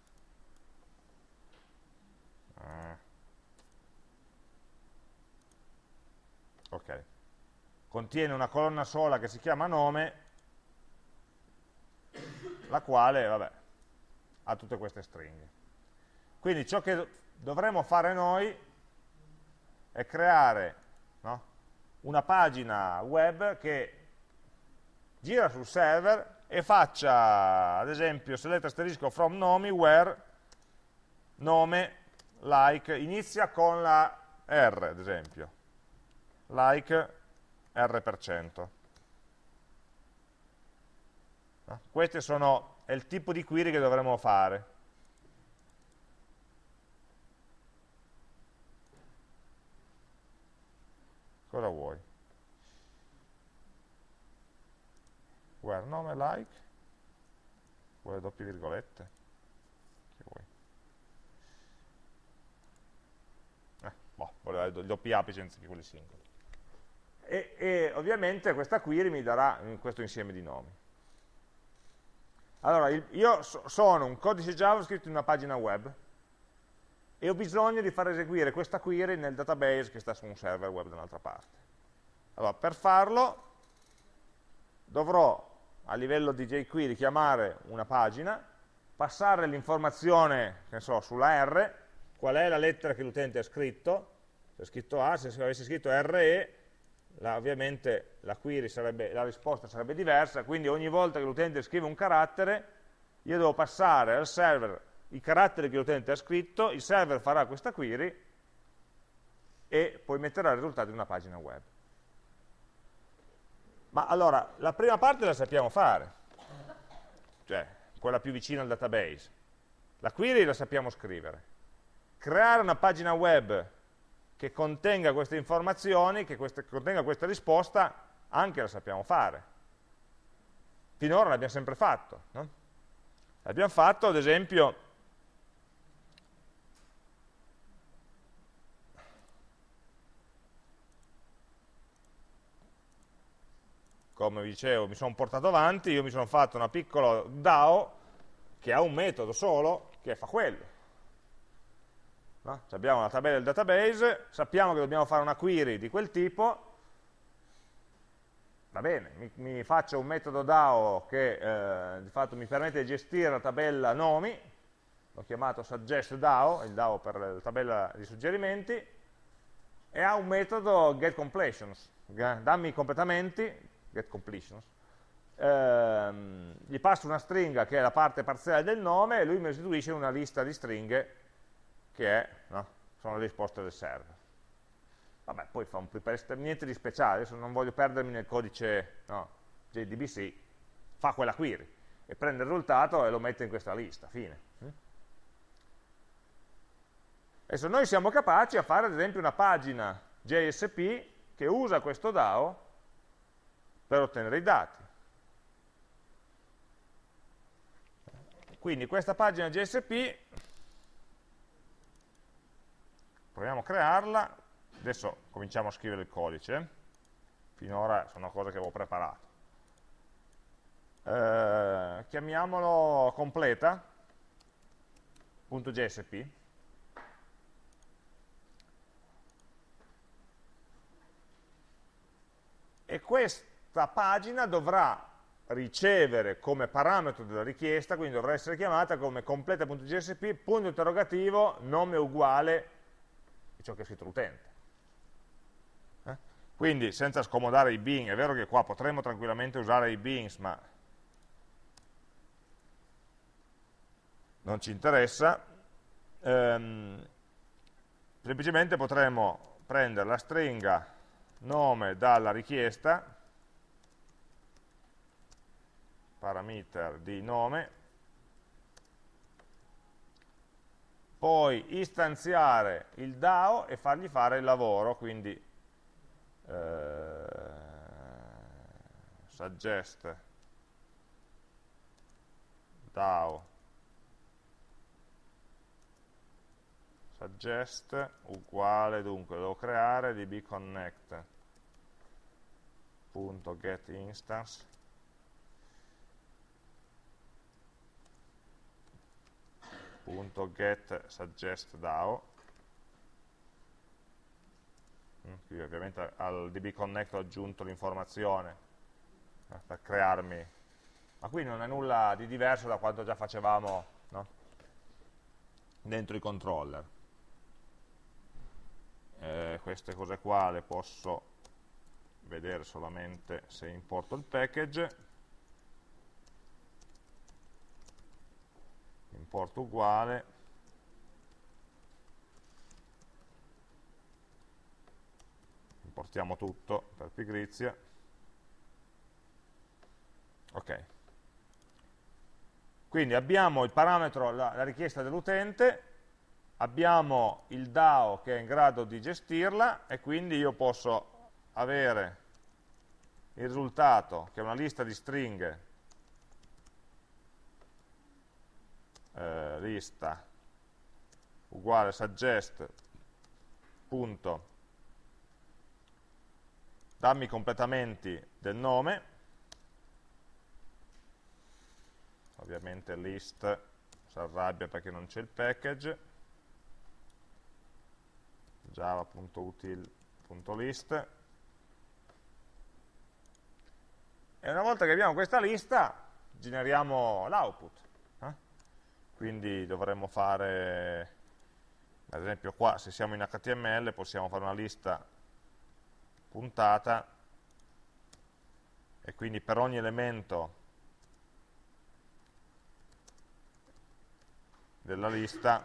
ok, contiene una colonna sola che si chiama nome, la quale, vabbè, ha tutte queste stringhe. Quindi ciò che dovremmo fare noi è creare, no, una pagina web che gira sul server e faccia, ad esempio, select asterisco from nomi where nome like inizia con la R, ad esempio, like R%. Questi è il tipo di query che dovremo fare. Cosa vuoi? Where nome like? Vuoi le doppie virgolette? Che vuoi? Voleva i doppi apici anziché quelli singoli. E ovviamente questa query mi darà questo insieme di nomi. Allora, io sono un codice JavaScript in una pagina web e ho bisogno di far eseguire questa query nel database che sta su un server web da un'altra parte. Allora, per farlo dovrò a livello di jQuery chiamare una pagina, passare l'informazione, che ne so, sulla R, qual è la lettera che l'utente ha scritto, se ha scritto A, se avesse scritto RE, ovviamente la risposta sarebbe diversa, quindi ogni volta che l'utente scrive un carattere, io devo passare al server i caratteri che l'utente ha scritto, il server farà questa query e poi metterà il risultato in una pagina web. Ma allora, la prima parte la sappiamo fare, cioè quella più vicina al database. La query la sappiamo scrivere. Creare una pagina web che contenga queste informazioni, che contenga questa risposta, anche la sappiamo fare. Finora l'abbiamo sempre fatto, no? L'abbiamo fatto, ad esempio, come vi dicevo, mi sono portato avanti, io mi sono fatto una piccola DAO che ha un metodo solo che fa quello. No? Abbiamo una tabella del database, sappiamo che dobbiamo fare una query di quel tipo, va bene, mi faccio un metodo DAO che di fatto mi permette di gestire la tabella nomi, l'ho chiamato suggestDAO, il DAO per la tabella di suggerimenti, e ha un metodo getCompletions, dammi i completamenti, getCompletions, gli passo una stringa che è la parte parziale del nome e lui mi restituisce una lista di stringhe che sono le risposte del server. Vabbè, poi fa un prepaste, niente di speciale, adesso non voglio perdermi nel codice JDBC, fa quella query e prende il risultato e lo mette in questa lista, fine. Adesso noi siamo capaci a fare ad esempio una pagina JSP che usa questo DAO per ottenere i dati. Quindi questa pagina JSP, proviamo a crearla, adesso cominciamo a scrivere il codice, finora sono cose che avevo preparato. Chiamiamolo completa.jsp. E questa pagina dovrà ricevere come parametro della richiesta, quindi dovrà essere chiamata come completa.jsp, punto interrogativo, nome uguale a ciò che ha scritto l'utente. Quindi senza scomodare i bin, è vero che qua potremmo tranquillamente usare i bins, ma non ci interessa, semplicemente potremmo prendere la stringa nome dalla richiesta, parameter di nome, poi istanziare il DAO e fargli fare il lavoro, quindi suggest DAO suggest uguale, dunque devo creare dbconnect.getInstance .getSuggestDAO. Qui ovviamente al dbconnect ho aggiunto l'informazione per crearmi, ma qui non è nulla di diverso da quanto già facevamo, no? Dentro i controller. Queste cose qua le posso vedere solamente se importo il package. Importo uguale, importiamo tutto per pigrizia. Ok, quindi abbiamo il parametro, la richiesta dell'utente, abbiamo il DAO che è in grado di gestirla e quindi io posso avere il risultato che è una lista di stringhe, lista uguale suggest punto dammi i completamenti del nome, ovviamente list si arrabbia perché non c'è il package, java.util.list, e una volta che abbiamo questa lista generiamo l'output. Quindi dovremmo fare, ad esempio qua se siamo in HTML possiamo fare una lista puntata e quindi per ogni elemento della lista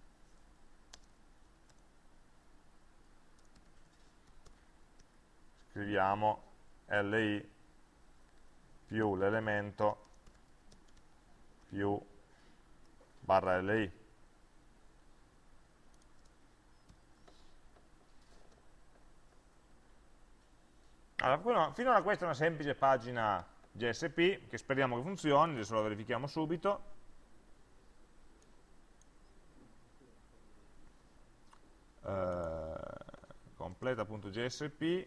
scriviamo li più l'elemento più barra li. Allora, finora questa è una semplice pagina JSP che speriamo che funzioni, adesso lo verifichiamo subito. Completa.jsp.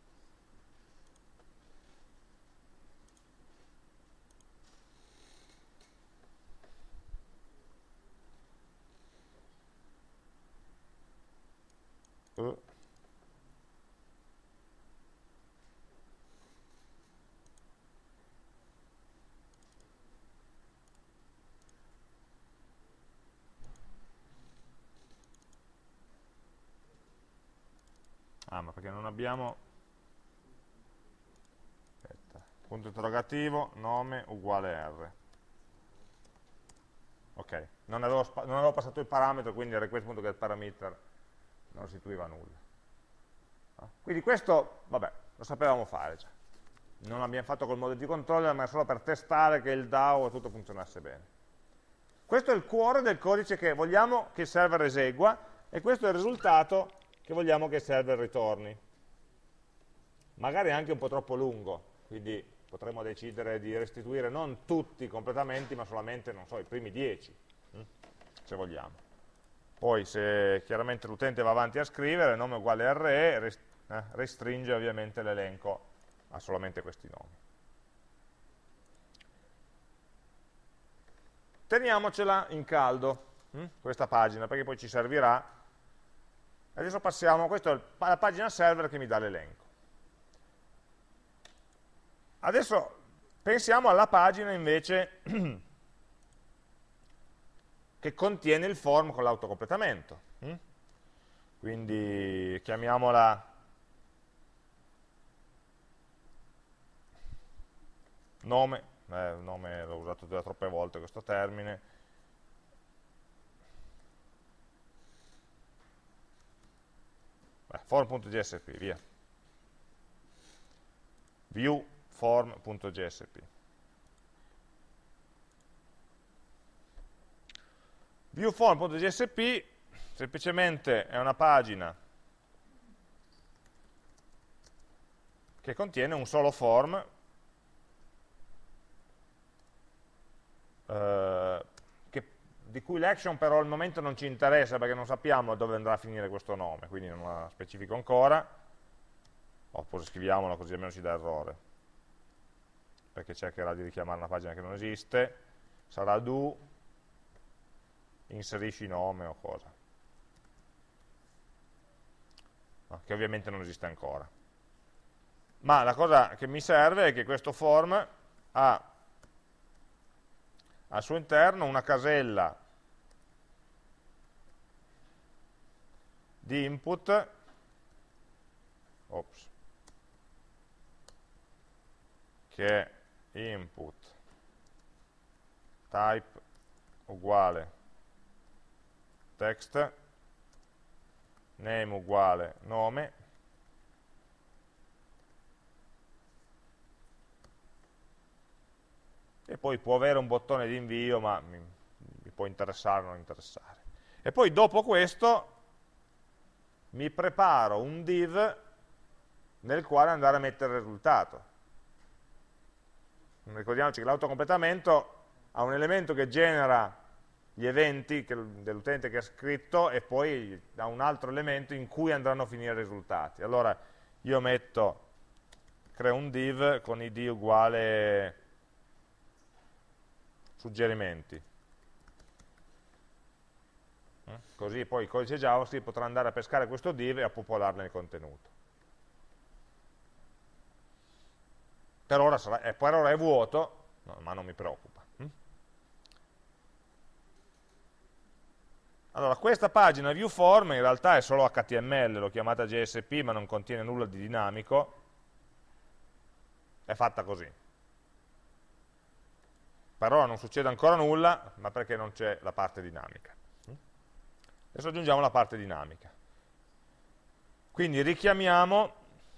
Ma perché non abbiamo, aspetta, punto interrogativo, nome uguale R. Ok, non avevo passato il parametro, quindi il request.getParameter non restituiva nulla. Quindi questo, vabbè, lo sapevamo fare già. Non l'abbiamo fatto col model di controller, ma solo per testare che il DAO e tutto funzionasse bene. Questo è il cuore del codice che vogliamo che il server esegua, e questo è il risultato che vogliamo che il server ritorni. Magari anche un po' troppo lungo, quindi potremmo decidere di restituire non tutti i completamenti, ma solamente, non so, i primi 10, se vogliamo. Poi se chiaramente l'utente va avanti a scrivere, nome uguale RE, restringe ovviamente l'elenco a solamente questi nomi. Teniamocela in caldo, questa pagina, perché poi ci servirà. Adesso passiamo, questa è la pagina server che mi dà l'elenco. Adesso pensiamo alla pagina invece che contiene il form con l'autocompletamento. Quindi chiamiamola nome, nome l'ho usato già troppe volte questo termine. Form.jsp, via. viewForm.jsp. ViewForm.jsp semplicemente è una pagina che contiene un solo form di cui l'action però al momento non ci interessa perché non sappiamo dove andrà a finire questo nome, quindi non la specifico ancora, oppure scriviamolo così almeno ci dà errore, perché cercherà di richiamare una pagina che non esiste, sarà do, inserisci nome o cosa, no, che ovviamente non esiste ancora. Ma la cosa che mi serve è che questo form ha al suo interno una casella di input, che è input type uguale text, name uguale nome, e poi può avere un bottone di invio, ma mi può interessare o non interessare. E poi dopo questo mi preparo un div nel quale andare a mettere il risultato. Ricordiamoci che l'autocompletamento ha un elemento che genera gli eventi dell'utente che ha scritto e poi ha un altro elemento in cui andranno a finire i risultati. Allora io creo un div con id uguale suggerimenti. Così poi il codice JavaScript potrà andare a pescare questo div e a popolarlo nel contenuto. Per ora è vuoto, no, ma non mi preoccupa. Allora, questa pagina viewForm in realtà è solo HTML, l'ho chiamata JSP, ma non contiene nulla di dinamico, è fatta così. Per ora non succede ancora nulla, ma perché non c'è la parte dinamica. Adesso aggiungiamo la parte dinamica. Quindi richiamiamo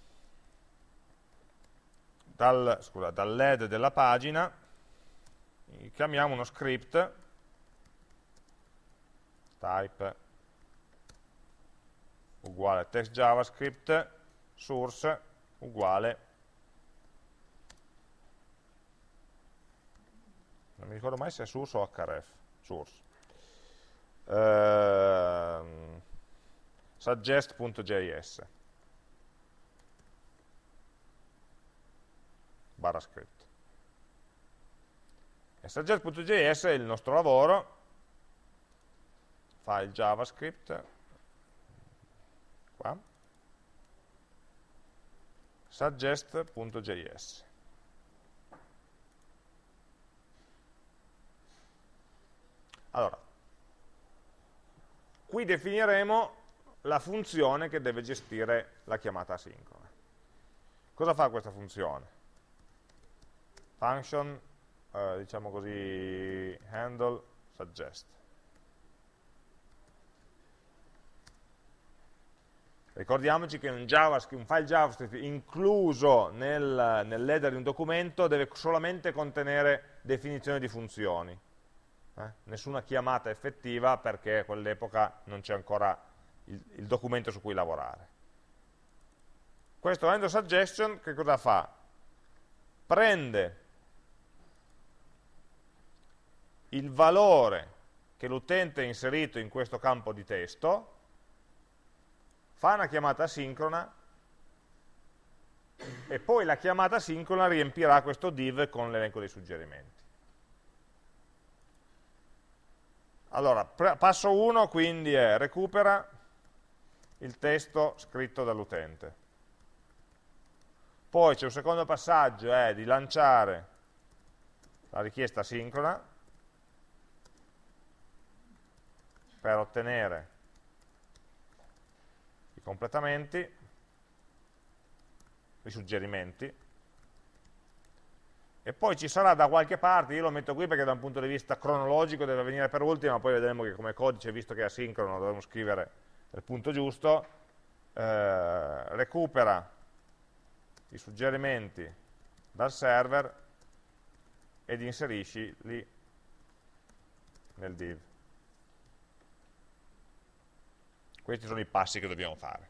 dall'head della pagina, chiamiamo uno script, type uguale text JavaScript, source uguale, non mi ricordo mai se è source o href, source, suggest.js barra script. E suggest.js è il nostro lavoro, file JavaScript, qua, suggest.js. Allora, qui definiremo la funzione che deve gestire la chiamata asincrona. Cosa fa questa funzione? Function, diciamo così, handle suggest. Ricordiamoci che un file JavaScript incluso nell'header di un documento deve solamente contenere definizioni di funzioni. Nessuna chiamata effettiva perché a quell'epoca non c'è ancora il documento su cui lavorare. Questo render suggestion che cosa fa? Prende il valore che l'utente ha inserito in questo campo di testo, fa una chiamata asincrona e poi la chiamata asincrona riempirà questo div con l'elenco dei suggerimenti. Allora, passo 1 quindi è recupera il testo scritto dall'utente. Poi c'è un secondo passaggio, è di lanciare la richiesta asincrona per ottenere i completamenti, i suggerimenti, e poi ci sarà da qualche parte, io lo metto qui perché da un punto di vista cronologico deve venire per ultimo, ma poi vedremo che come codice, visto che è asincrono, dovremo scrivere il punto giusto, recupera i suggerimenti dal server ed inserisci lì nel div. Questi sono i passi che dobbiamo fare.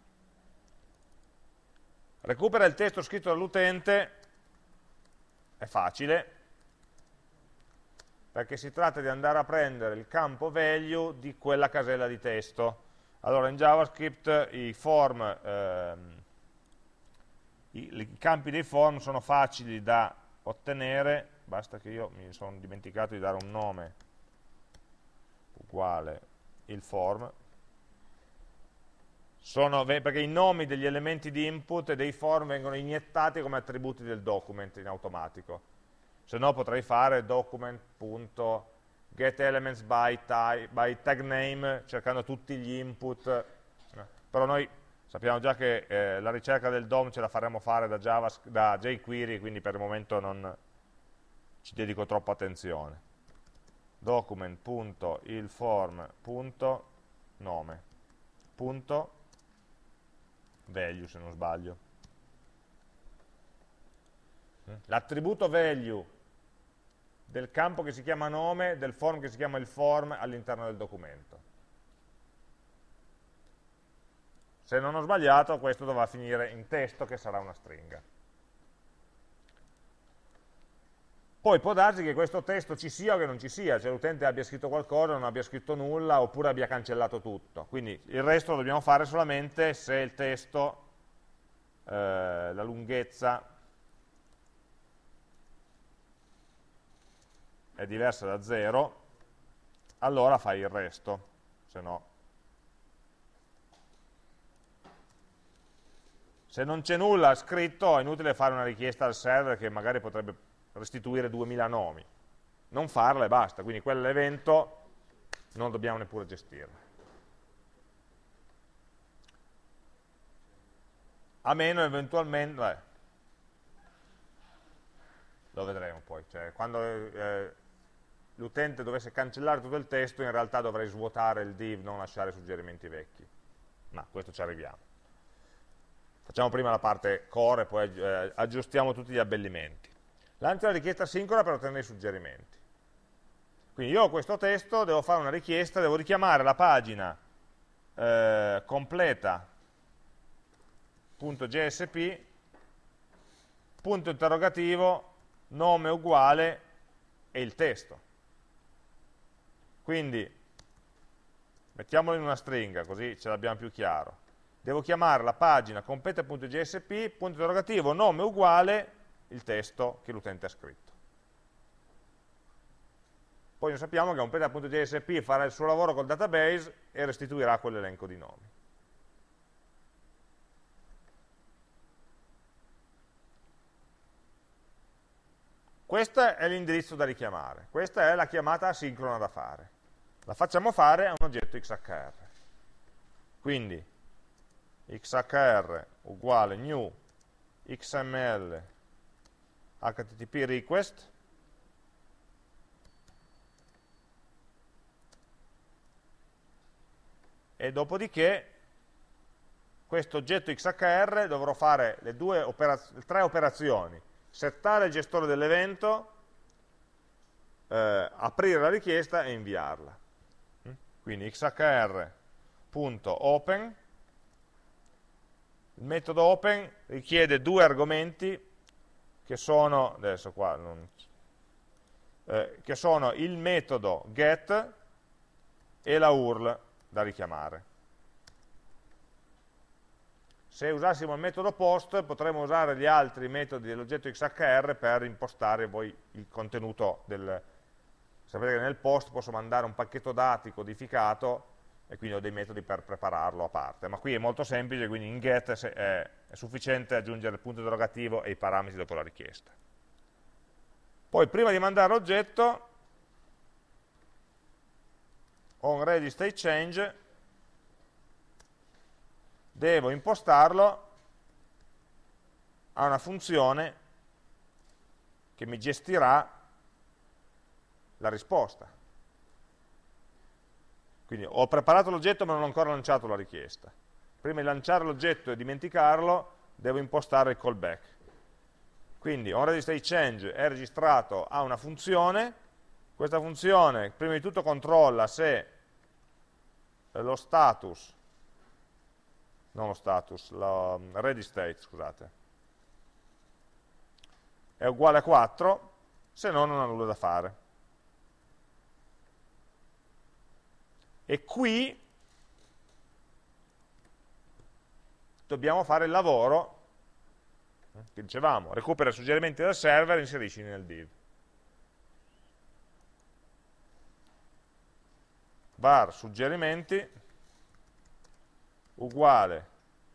Recupera il testo scritto dall'utente, è facile, perché si tratta di andare a prendere il campo value di quella casella di testo. Allora in JavaScript i campi dei form sono facili da ottenere, basta che io mi sono dimenticato di dare un nome uguale il form, perché i nomi degli elementi di input e dei form vengono iniettati come attributi del document in automatico, se no potrei fare document.getElementsByTag name cercando tutti gli input, però noi sappiamo già che la ricerca del DOM ce la faremo fare da jQuery, quindi per il momento non ci dedico troppa attenzione. Document.ilForm.nome.value, se non sbaglio. L'attributo value del campo che si chiama nome, del form che si chiama il form all'interno del documento. Se non ho sbagliato, questo dovrà finire in testo, che sarà una stringa. Poi può darsi che questo testo ci sia o che non ci sia, cioè l'utente abbia scritto qualcosa, non abbia scritto nulla, oppure abbia cancellato tutto. Quindi il resto lo dobbiamo fare solamente se il testo, la lunghezza è diversa da 0, allora fai il resto, se no. Se non c'è nulla scritto è inutile fare una richiesta al server che magari potrebbe restituire 2000 nomi. Non farla e basta, quindi quell'evento non dobbiamo neppure gestirlo. A meno eventualmente, lo vedremo poi, cioè quando l'utente dovesse cancellare tutto il testo in realtà dovrei svuotare il div, non lasciare suggerimenti vecchi, ma questo ci arriviamo. Facciamo prima la parte core e poi aggiustiamo tutti gli abbellimenti. Lancio la richiesta sincrona per ottenere i suggerimenti. Quindi io ho questo testo, devo fare una richiesta, devo richiamare la pagina completa.jsp, punto interrogativo, nome uguale e il testo. Quindi mettiamolo in una stringa, così ce l'abbiamo più chiaro. Devo chiamare la pagina completa.jsp, punto interrogativo, nome uguale il testo che l'utente ha scritto. Poi noi sappiamo che completa.jsp farà il suo lavoro col database e restituirà quell'elenco di nomi. Questo è l'indirizzo da richiamare, questa è la chiamata asincrona da fare. La facciamo fare a un oggetto XHR. Quindi XHR uguale new XML HTTP request e dopodiché questo oggetto XHR dovrò fare le tre operazioni: settare il gestore dell'evento, aprire la richiesta e inviarla. Quindi xhr.open, il metodo open richiede due argomenti che sono, adesso qua, che sono il metodo get e la URL da richiamare. Se usassimo il metodo post potremmo usare gli altri metodi dell'oggetto XHR per impostare poi il contenuto del... Sapete che nel post posso mandare un pacchetto dati codificato e quindi ho dei metodi per prepararlo a parte, ma qui è molto semplice, quindi in get è sufficiente aggiungere il punto interrogativo e i parametri dopo la richiesta. Poi prima di mandare l'oggetto, onReadyStateChange, devo impostarlo a una funzione che mi gestirà la risposta. Quindi ho preparato l'oggetto ma non ho ancora lanciato la richiesta. Prima di lanciare l'oggetto e dimenticarlo, devo impostare il callback. Quindi onRegisterChange è registrato a una funzione, questa funzione prima di tutto controlla se lo status, non lo status, la ready state, scusate, è uguale a 4, se no non ha nulla da fare. E qui dobbiamo fare il lavoro che dicevamo, recupera i suggerimenti dal server e inserisci nel div. Var suggerimenti uguale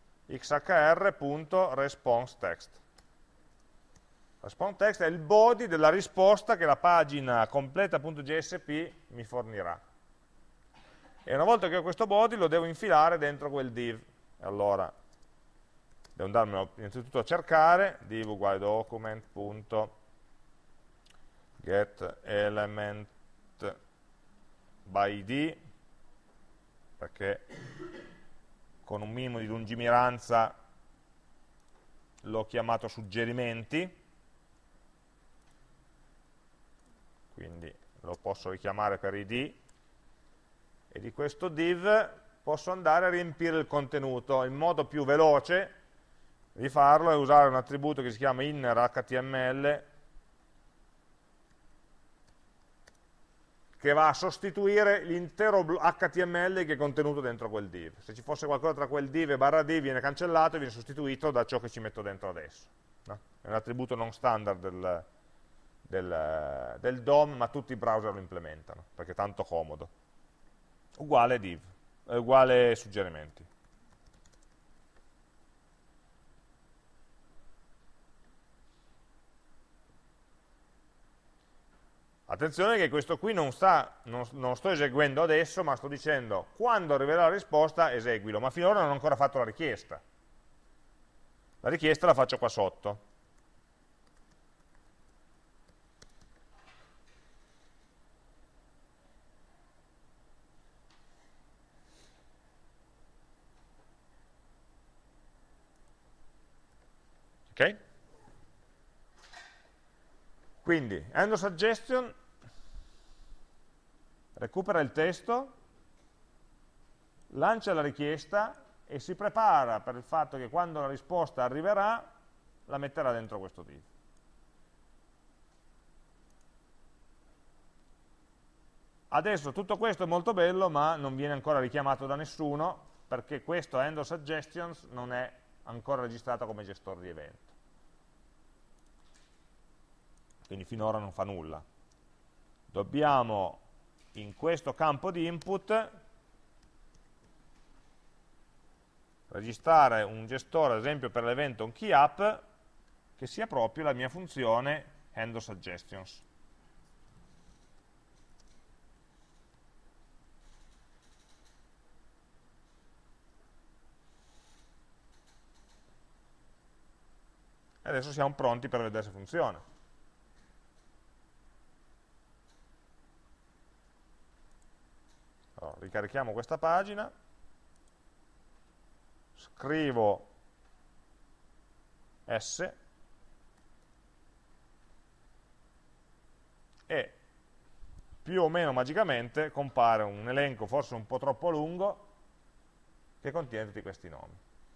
xhr.responseText. ResponseText è il body della risposta che la pagina completa.jsp mi fornirà. E una volta che ho questo body lo devo infilare dentro quel div. E allora devo andarmelo innanzitutto a cercare, div uguale document.getElement by id, perché con un minimo di lungimiranza l'ho chiamato suggerimenti, quindi lo posso richiamare per id, e di questo div posso andare a riempire il contenuto. Il modo più veloce di farlo è usare un attributo che si chiama innerHTML, che va a sostituire l'intero HTML che è contenuto dentro quel div. Se ci fosse qualcosa tra quel div e barra div viene cancellato e viene sostituito da ciò che ci metto dentro adesso. No? È un attributo non standard del DOM, ma tutti i browser lo implementano, perché è tanto comodo. Uguale div, uguale suggerimenti. Attenzione che questo qui non sto eseguendo adesso, ma sto dicendo quando arriverà la risposta eseguilo, ma finora non ho ancora fatto la richiesta. La richiesta la faccio qua sotto. Ok? Quindi, endSuggestion recupera il testo, lancia la richiesta e si prepara per il fatto che quando la risposta arriverà la metterà dentro questo div. Adesso tutto questo è molto bello, ma non viene ancora richiamato da nessuno, perché questo endSuggestions non è ancora registrato come gestore di evento. Quindi finora non fa nulla. Dobbiamo in questo campo di input registrare un gestore, ad esempio per l'evento onKeyUp, che sia proprio la mia funzione endSuggestions. E adesso siamo pronti per vedere se funziona. Allora, ricarichiamo questa pagina, scrivo S e più o meno magicamente compare un elenco forse un po' troppo lungo che contiene tutti questi nomi.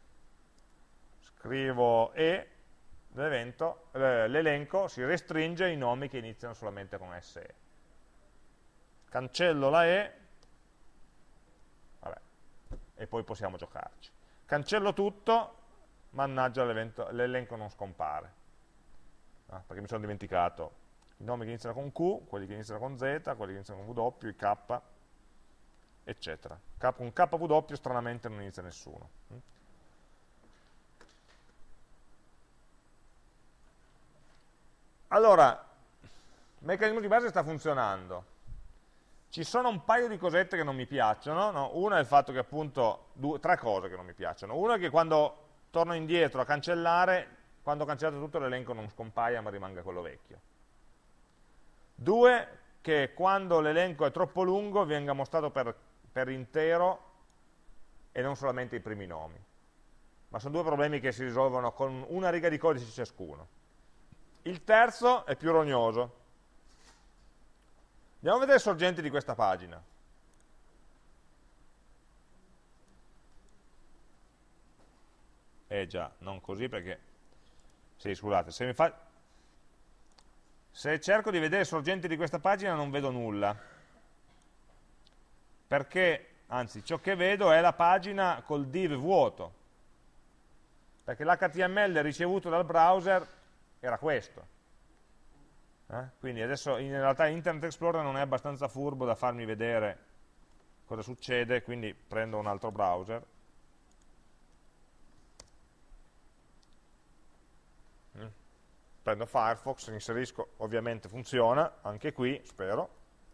Scrivo E, l'elenco si restringe ai nomi che iniziano solamente con SE. Cancello la E, vabbè, e poi possiamo giocarci. Cancello tutto, mannaggia l'elenco non scompare, perché mi sono dimenticato i nomi che iniziano con Q, quelli che iniziano con Z, quelli che iniziano con W, i K, eccetera. Con KW stranamente non inizia nessuno. Allora, il meccanismo di base sta funzionando. Ci sono un paio di cosette che non mi piacciono, no? Una è il fatto che appunto, tre cose che non mi piacciono. Una è che quando torno indietro a cancellare, quando ho cancellato tutto l'elenco non scompaia ma rimanga quello vecchio. Due, che quando l'elenco è troppo lungo venga mostrato per intero e non solamente i primi nomi. Ma sono due problemi che si risolvono con una riga di codice ciascuno. Il terzo è più rognoso. Andiamo a vedere le sorgenti di questa pagina. Già, non così perché... Sì, scusate, se cerco di vedere le sorgenti di questa pagina non vedo nulla. Perché, anzi, ciò che vedo è la pagina col div vuoto. Perché l'HTML ricevuto dal browser era questo. Quindi adesso in realtà Internet Explorer non è abbastanza furbo da farmi vedere cosa succede, quindi prendo un altro browser. Prendo Firefox, inserisco, ovviamente funziona, anche qui, spero.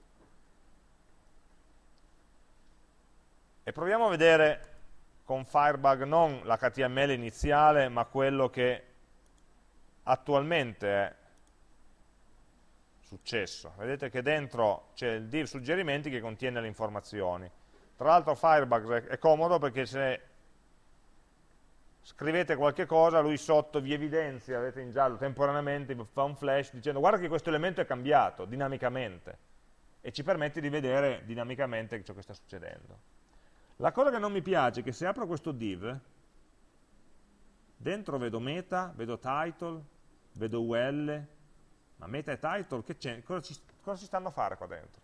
E proviamo a vedere con Firebug non l'HTML iniziale, ma quello che attualmente è successo. Vedete che dentro c'è il div suggerimenti che contiene le informazioni. Tra l'altro Firebug è comodo perché se scrivete qualche cosa, lui sotto vi evidenzia, vedete in giallo, temporaneamente vi fa un flash dicendo guarda che questo elemento è cambiato dinamicamente e ci permette di vedere dinamicamente ciò che sta succedendo. La cosa che non mi piace è che se apro questo div, dentro vedo meta, vedo title, vedo UL, ma meta e title, cosa ci stanno a fare qua dentro?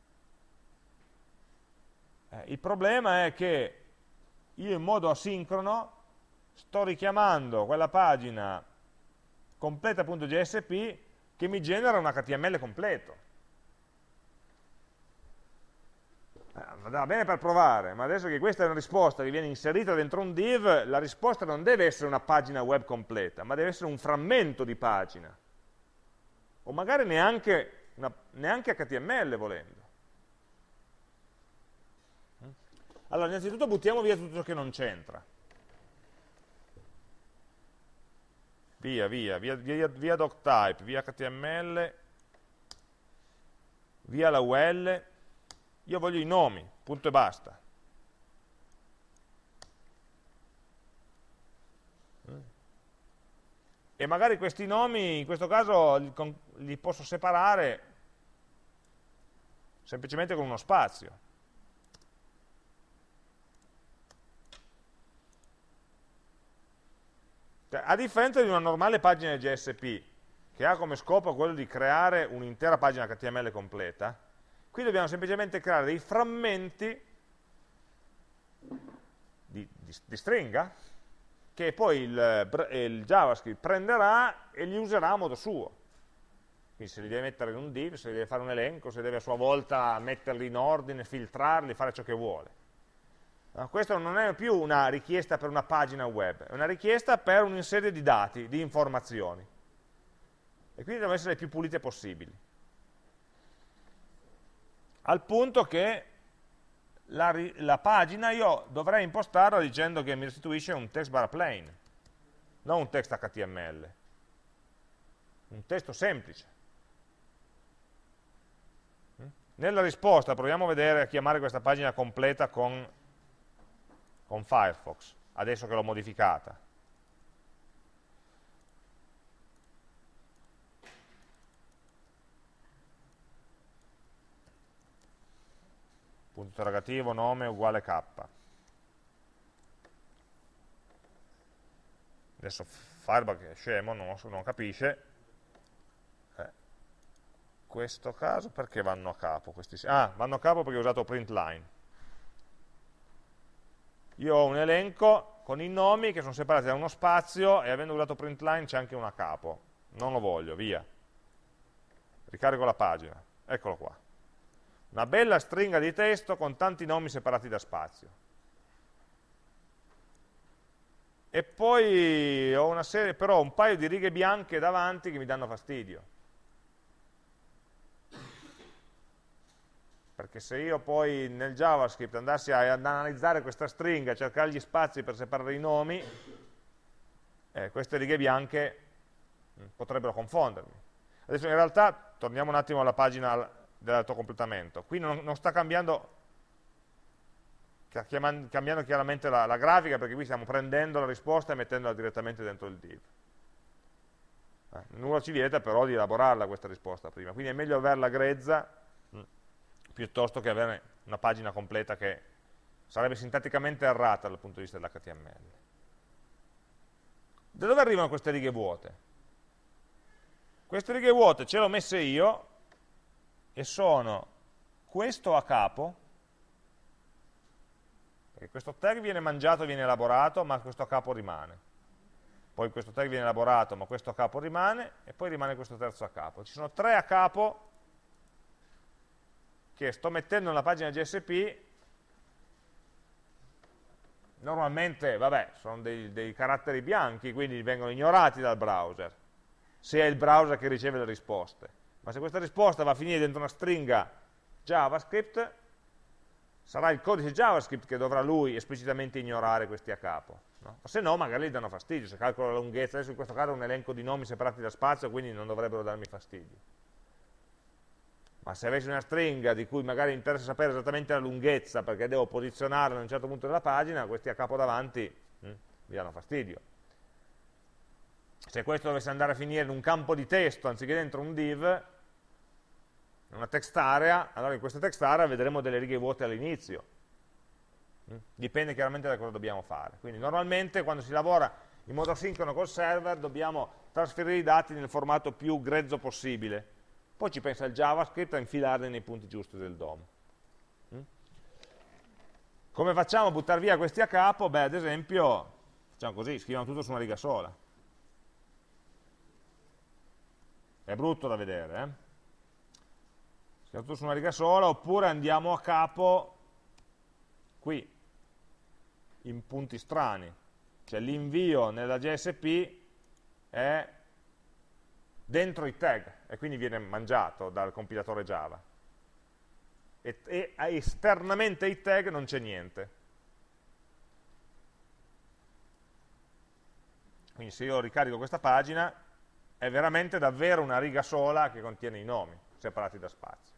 Il problema è che io in modo asincrono sto richiamando quella pagina completa.jsp che mi genera un HTML completo. Va bene per provare, ma adesso che questa è una risposta che viene inserita dentro un div, la risposta non deve essere una pagina web completa, ma deve essere un frammento di pagina. O magari neanche HTML volendo. Allora, innanzitutto buttiamo via tutto ciò che non c'entra. Via doctype, via HTML, via la UL. Io voglio i nomi, punto e basta. E magari questi nomi, in questo caso, li posso separare semplicemente con uno spazio. A differenza di una normale pagina JSP, che ha come scopo quello di creare un'intera pagina HTML completa, qui dobbiamo semplicemente creare dei frammenti di stringa che poi il JavaScript prenderà e li userà a modo suo. Quindi se li deve mettere in un div, se li deve fare un elenco, se deve a sua volta metterli in ordine, filtrarli, fare ciò che vuole. Questa non è più una richiesta per una pagina web, è una richiesta per una serie di dati, di informazioni. E quindi devono essere le più pulite possibili. Al punto che la pagina io dovrei impostarla dicendo che mi restituisce un text bar plain, non un text HTML. Un testo semplice. Nella risposta proviamo a vedere, a chiamare questa pagina completa con Firefox, adesso che l'ho modificata. Punto interrogativo, nome uguale k. Adesso Firebug è scemo, non capisce. Questo caso perché vanno a capo questi? Vanno a capo perché ho usato print line. Io ho un elenco con i nomi che sono separati da uno spazio e avendo usato print line c'è anche un a capo. Non lo voglio, via. Ricarico la pagina. Eccolo qua. Una bella stringa di testo con tanti nomi separati da spazio. E poi ho una serie, però un paio di righe bianche davanti che mi danno fastidio. Perché se io poi nel JavaScript andassi ad analizzare questa stringa, a cercare gli spazi per separare i nomi, queste righe bianche potrebbero confondermi. Adesso in realtà torniamo un attimo alla pagina dell'autocompletamento. Qui non sta cambiando chiaramente la grafica, perché qui stiamo prendendo la risposta e mettendola direttamente dentro il div. Nulla ci vieta però di elaborarla questa risposta prima, quindi è meglio averla grezza piuttosto che avere una pagina completa che sarebbe sintatticamente errata dal punto di vista dell'HTML. Da dove arrivano queste righe vuote? Queste righe vuote ce le ho messe io e sono questo a capo, perché questo tag viene mangiato, viene elaborato, ma questo a capo rimane. Poi questo tag viene elaborato, ma questo a capo rimane, e poi rimane questo terzo a capo. Ci sono 3 a capo che sto mettendo nella pagina JSP. Normalmente, vabbè, sono dei caratteri bianchi, quindi vengono ignorati dal browser, se è il browser che riceve le risposte. Ma se questa risposta va a finire dentro una stringa JavaScript, sarà il codice JavaScript che dovrà lui esplicitamente ignorare questi a capo. No? Se no, magari gli danno fastidio, se calcolo la lunghezza. Adesso in questo caso è un elenco di nomi separati da spazio, quindi non dovrebbero darmi fastidio. Ma se avessi una stringa di cui magari interessa sapere esattamente la lunghezza, perché devo posizionarla in un certo punto della pagina, questi a capo davanti mi danno fastidio. Se questo dovesse andare a finire in un campo di testo, anziché dentro un div, in una text area, allora in questa text area vedremo delle righe vuote all'inizio. Dipende chiaramente da cosa dobbiamo fare. Quindi normalmente quando si lavora in modo asincrono col server dobbiamo trasferire i dati nel formato più grezzo possibile. Poi ci pensa il JavaScript a infilarli nei punti giusti del DOM. Come facciamo a buttare via questi a capo? Beh, ad esempio, facciamo così, scriviamo tutto su una riga sola. È brutto da vedere, Scriviamo tutto su una riga sola, oppure andiamo a capo qui, in punti strani. Cioè l'invio nella JSP è dentro i tag, e quindi viene mangiato dal compilatore Java. E esternamente ai tag non c'è niente. Quindi se io ricarico questa pagina, è veramente davvero una riga sola che contiene i nomi, separati da spazio.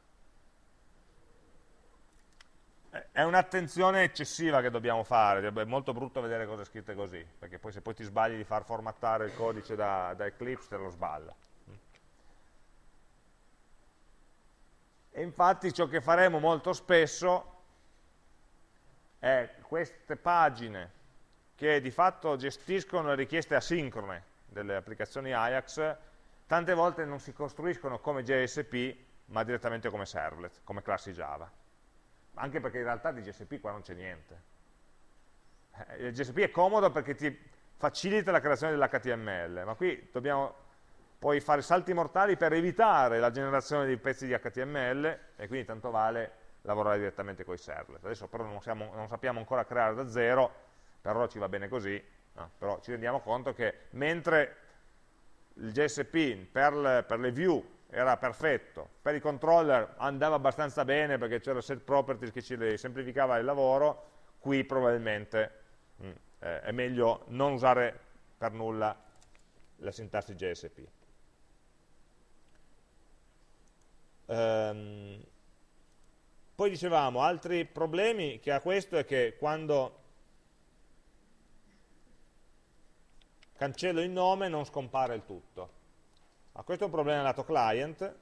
È un'attenzione eccessiva che dobbiamo fare, è molto brutto vedere cose scritte così, perché poi se poi ti sbagli di far formattare il codice da Eclipse te lo sballa. E infatti ciò che faremo molto spesso è queste pagine che di fatto gestiscono le richieste asincrone delle applicazioni Ajax, tante volte non si costruiscono come JSP, ma direttamente come servlet, come classi Java. Anche perché in realtà di JSP qua non c'è niente. Il JSP è comodo perché ti facilita la creazione dell'HTML, ma qui dobbiamo poi fare salti mortali per evitare la generazione di pezzi di HTML, e quindi tanto vale lavorare direttamente con i servlet. Adesso però non sappiamo ancora creare da zero, per ora ci va bene così, però ci rendiamo conto che mentre il JSP per le view era perfetto, per i controller andava abbastanza bene perché c'era set properties che ci semplificava il lavoro, qui probabilmente è meglio non usare per nulla la sintassi JSP. Poi dicevamo, altri problemi che ha questo è che quando cancello il nome non scompare il tutto. Questo è un problema lato client.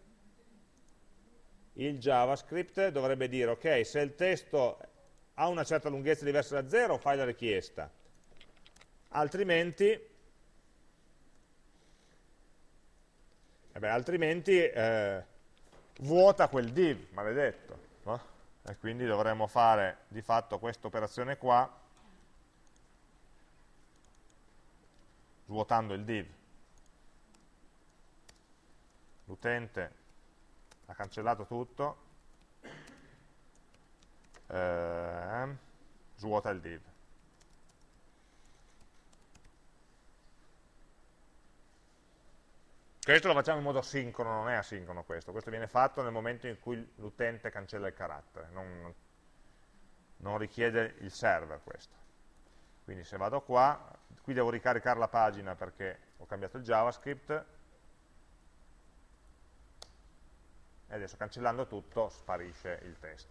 Il JavaScript dovrebbe dire, ok, se il testo ha una certa lunghezza diversa da 0, fai la richiesta, altrimenti vuota quel div, maledetto, no? E quindi dovremmo fare di fatto questa operazione qua, svuotando il div. L'utente ha cancellato tutto, svuota il div. Questo lo facciamo in modo sincrono, non è asincrono questo viene fatto nel momento in cui l'utente cancella il carattere, non richiede il server questo. Quindi se vado qua, qui devo ricaricare la pagina perché ho cambiato il JavaScript, e adesso cancellando tutto sparisce il testo.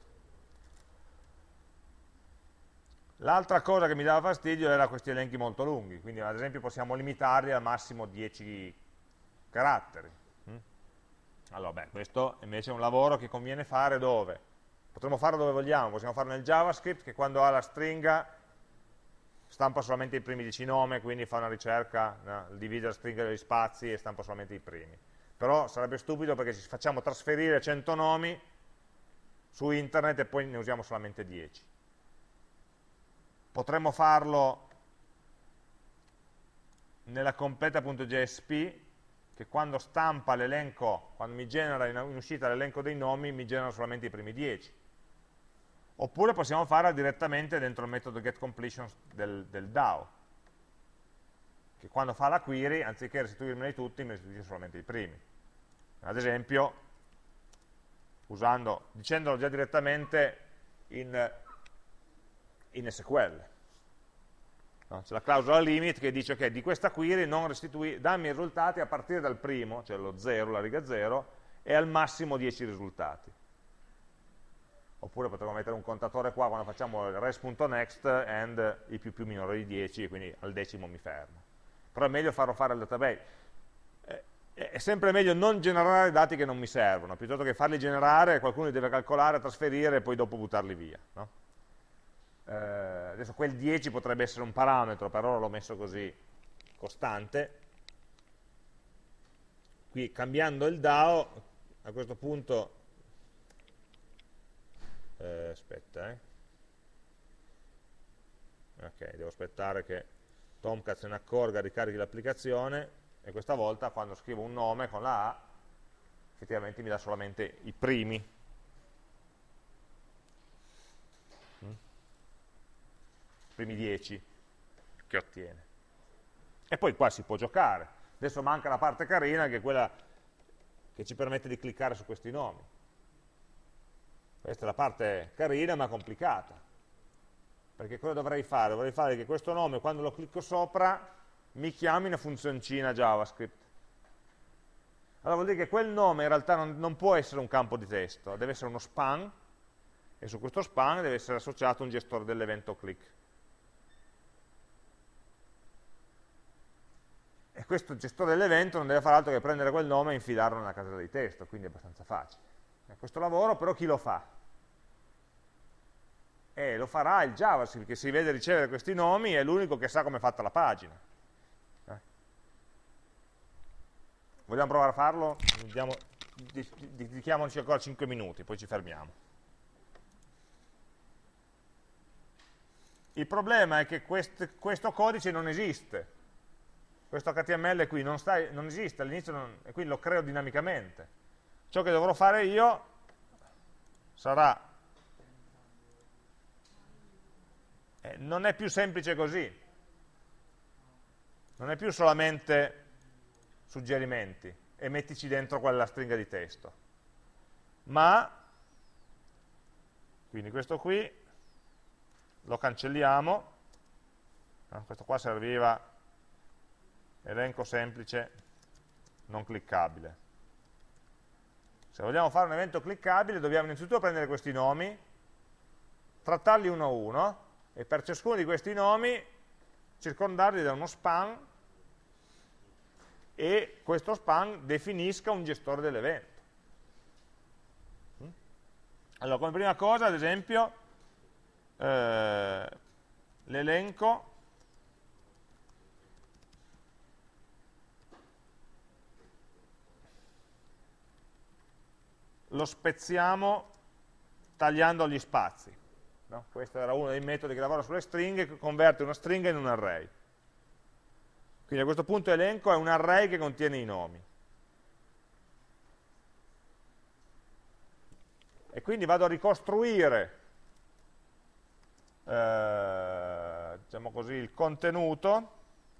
L'altra cosa che mi dava fastidio era questi elenchi molto lunghi, quindi ad esempio possiamo limitarli al massimo 10 caratteri. Allora, beh, questo invece è un lavoro che conviene fare dove? Potremmo farlo dove vogliamo, possiamo farlo nel JavaScript che quando ha la stringa stampa solamente i primi 10 nomi, quindi fa una ricerca, no? Divide la stringa degli spazi e stampa solamente i primi. Però sarebbe stupido perché ci facciamo trasferire 100 nomi su internet e poi ne usiamo solamente 10. Potremmo farlo nella completa.jsp che quando stampa l'elenco, quando mi genera in uscita l'elenco dei nomi, mi generano solamente i primi 10. Oppure possiamo farla direttamente dentro il metodo getCompletion del DAO, che quando fa la query, anziché restituirmeli tutti, mi restituisce solamente i primi. Ad esempio, dicendolo già direttamente in SQL. No? C'è la clausola limit che dice che di questa query dammi i risultati a partire dal primo, cioè lo 0, la riga 0, e al massimo 10 risultati. Oppure potremmo mettere un contatore qua quando facciamo il res.next and i più minore di 10, e quindi al decimo mi fermo. Però è meglio farlo fare al database. È sempre meglio non generare dati che non mi servono, piuttosto che farli generare, qualcuno li deve calcolare, trasferire e poi dopo buttarli via. No? Adesso quel 10 potrebbe essere un parametro, per ora l'ho messo così costante. Qui cambiando il DAO, a questo punto, aspetta, ok, devo aspettare che Tomcat se ne accorga, ricarichi l'applicazione, e questa volta quando scrivo un nome con la A, effettivamente mi dà solamente i primi. Primi 10 che ottiene. E poi qua si può giocare. Adesso manca la parte carina, che è quella che ci permette di cliccare su questi nomi. Questa è la parte carina ma complicata. Perché cosa dovrei fare? Dovrei fare che questo nome, quando lo clicco sopra, mi chiami una funzioncina JavaScript. Allora vuol dire che quel nome in realtà non può essere un campo di testo, deve essere uno span, e su questo span deve essere associato un gestore dell'evento click. E questo gestore dell'evento non deve fare altro che prendere quel nome e infilarlo nella casella di testo, quindi è abbastanza facile. Questo lavoro però chi lo fa? Lo farà il JavaScript, che si vede ricevere questi nomi, è l'unico che sa come è fatta la pagina. Vogliamo provare a farlo? Dedichiamoci ancora 5 minuti, poi ci fermiamo. Il problema è che questo codice non esiste. Questo HTML qui non esiste all'inizio, e quindi lo creo dinamicamente. Ciò che dovrò fare io sarà... non è più semplice così. Non è più solamente suggerimenti e mettici dentro quella stringa di testo. Ma, quindi questo qui lo cancelliamo. Questo qua serviva... elenco semplice non cliccabile. Se vogliamo fare un evento cliccabile dobbiamo innanzitutto prendere questi nomi, trattarli uno a uno e per ciascuno di questi nomi circondarli da uno span, e questo span definisca un gestore dell'evento. Allora, come prima cosa, ad esempio, l'elenco lo spezziamo tagliando gli spazi. No? Questo era uno dei metodi che lavora sulle stringhe, che converte una stringa in un array. Quindi a questo punto elenco è un array che contiene i nomi. E quindi vado a ricostruire, diciamo così, il contenuto,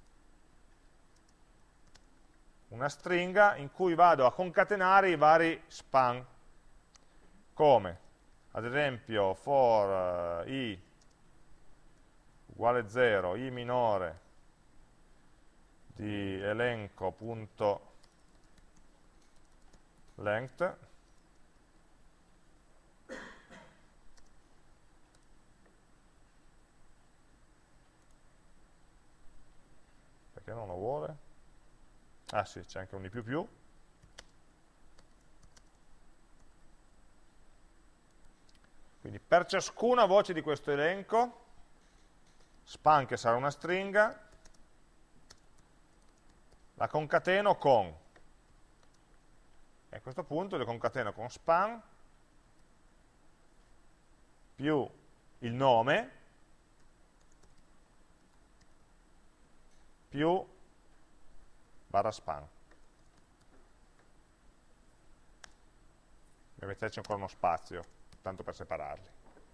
una stringa in cui vado a concatenare i vari span. Come? Ad esempio for i uguale 0, i minore di elenco.length, perché non lo vuole? Ah sì, c'è anche un i più più. Quindi per ciascuna voce di questo elenco, span che sarà una stringa, la concateno con, e a questo punto le concateno con span più il nome più barra span. Devo metterci ancora uno spazio, tanto per separarli.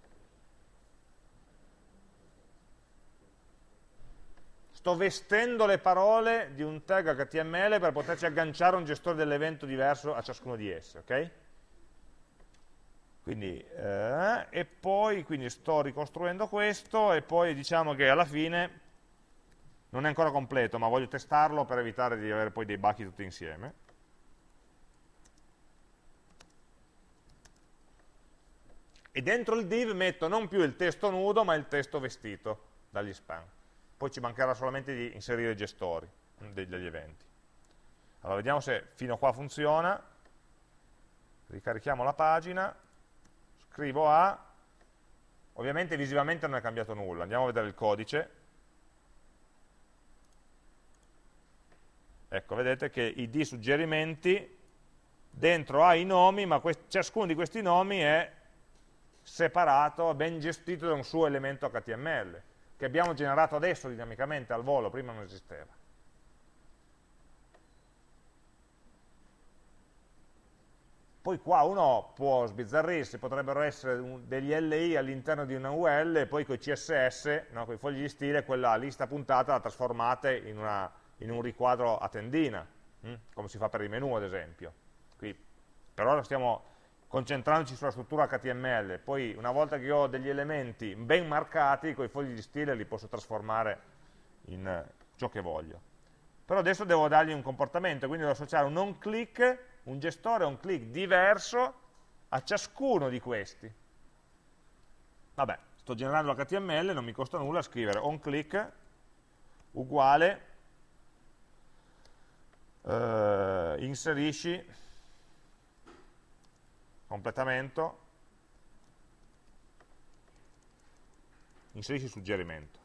Sto vestendo le parole di un tag HTML per poterci agganciare un gestore dell'evento diverso a ciascuno di esse, ok? Quindi, e poi quindi sto ricostruendo questo e poi diciamo che alla fine non è ancora completo, ma voglio testarlo per evitare di avere poi dei bachi tutti insieme. E dentro il div metto non più il testo nudo, ma il testo vestito dagli span. Poi ci mancherà solamente di inserire i gestori degli eventi. Allora vediamo se fino a qua funziona. Ricarichiamo la pagina, scrivo A, ovviamente visivamente non è cambiato nulla, andiamo a vedere il codice. Ecco, vedete che i D suggerimenti, dentro ha i nomi, ma ciascuno di questi nomi è separato, ben gestito da un suo elemento HTML, che abbiamo generato adesso dinamicamente al volo, prima non esisteva. Poi qua uno può sbizzarrirsi, potrebbero essere degli LI all'interno di una UL e poi con i CSS, no, con i fogli di stile, quella lista puntata la trasformate in un riquadro a tendina, come si fa per i menu ad esempio. Qui, per ora stiamo concentrandoci sulla struttura HTML, poi una volta che ho degli elementi ben marcati, con i fogli di stile li posso trasformare in ciò che voglio. Però adesso devo dargli un comportamento, quindi devo associare un onClick, un gestore onClick diverso a ciascuno di questi. Vabbè, sto generando l'HTML, non mi costa nulla scrivere onClick uguale inserisci completamento, inserisci suggerimento.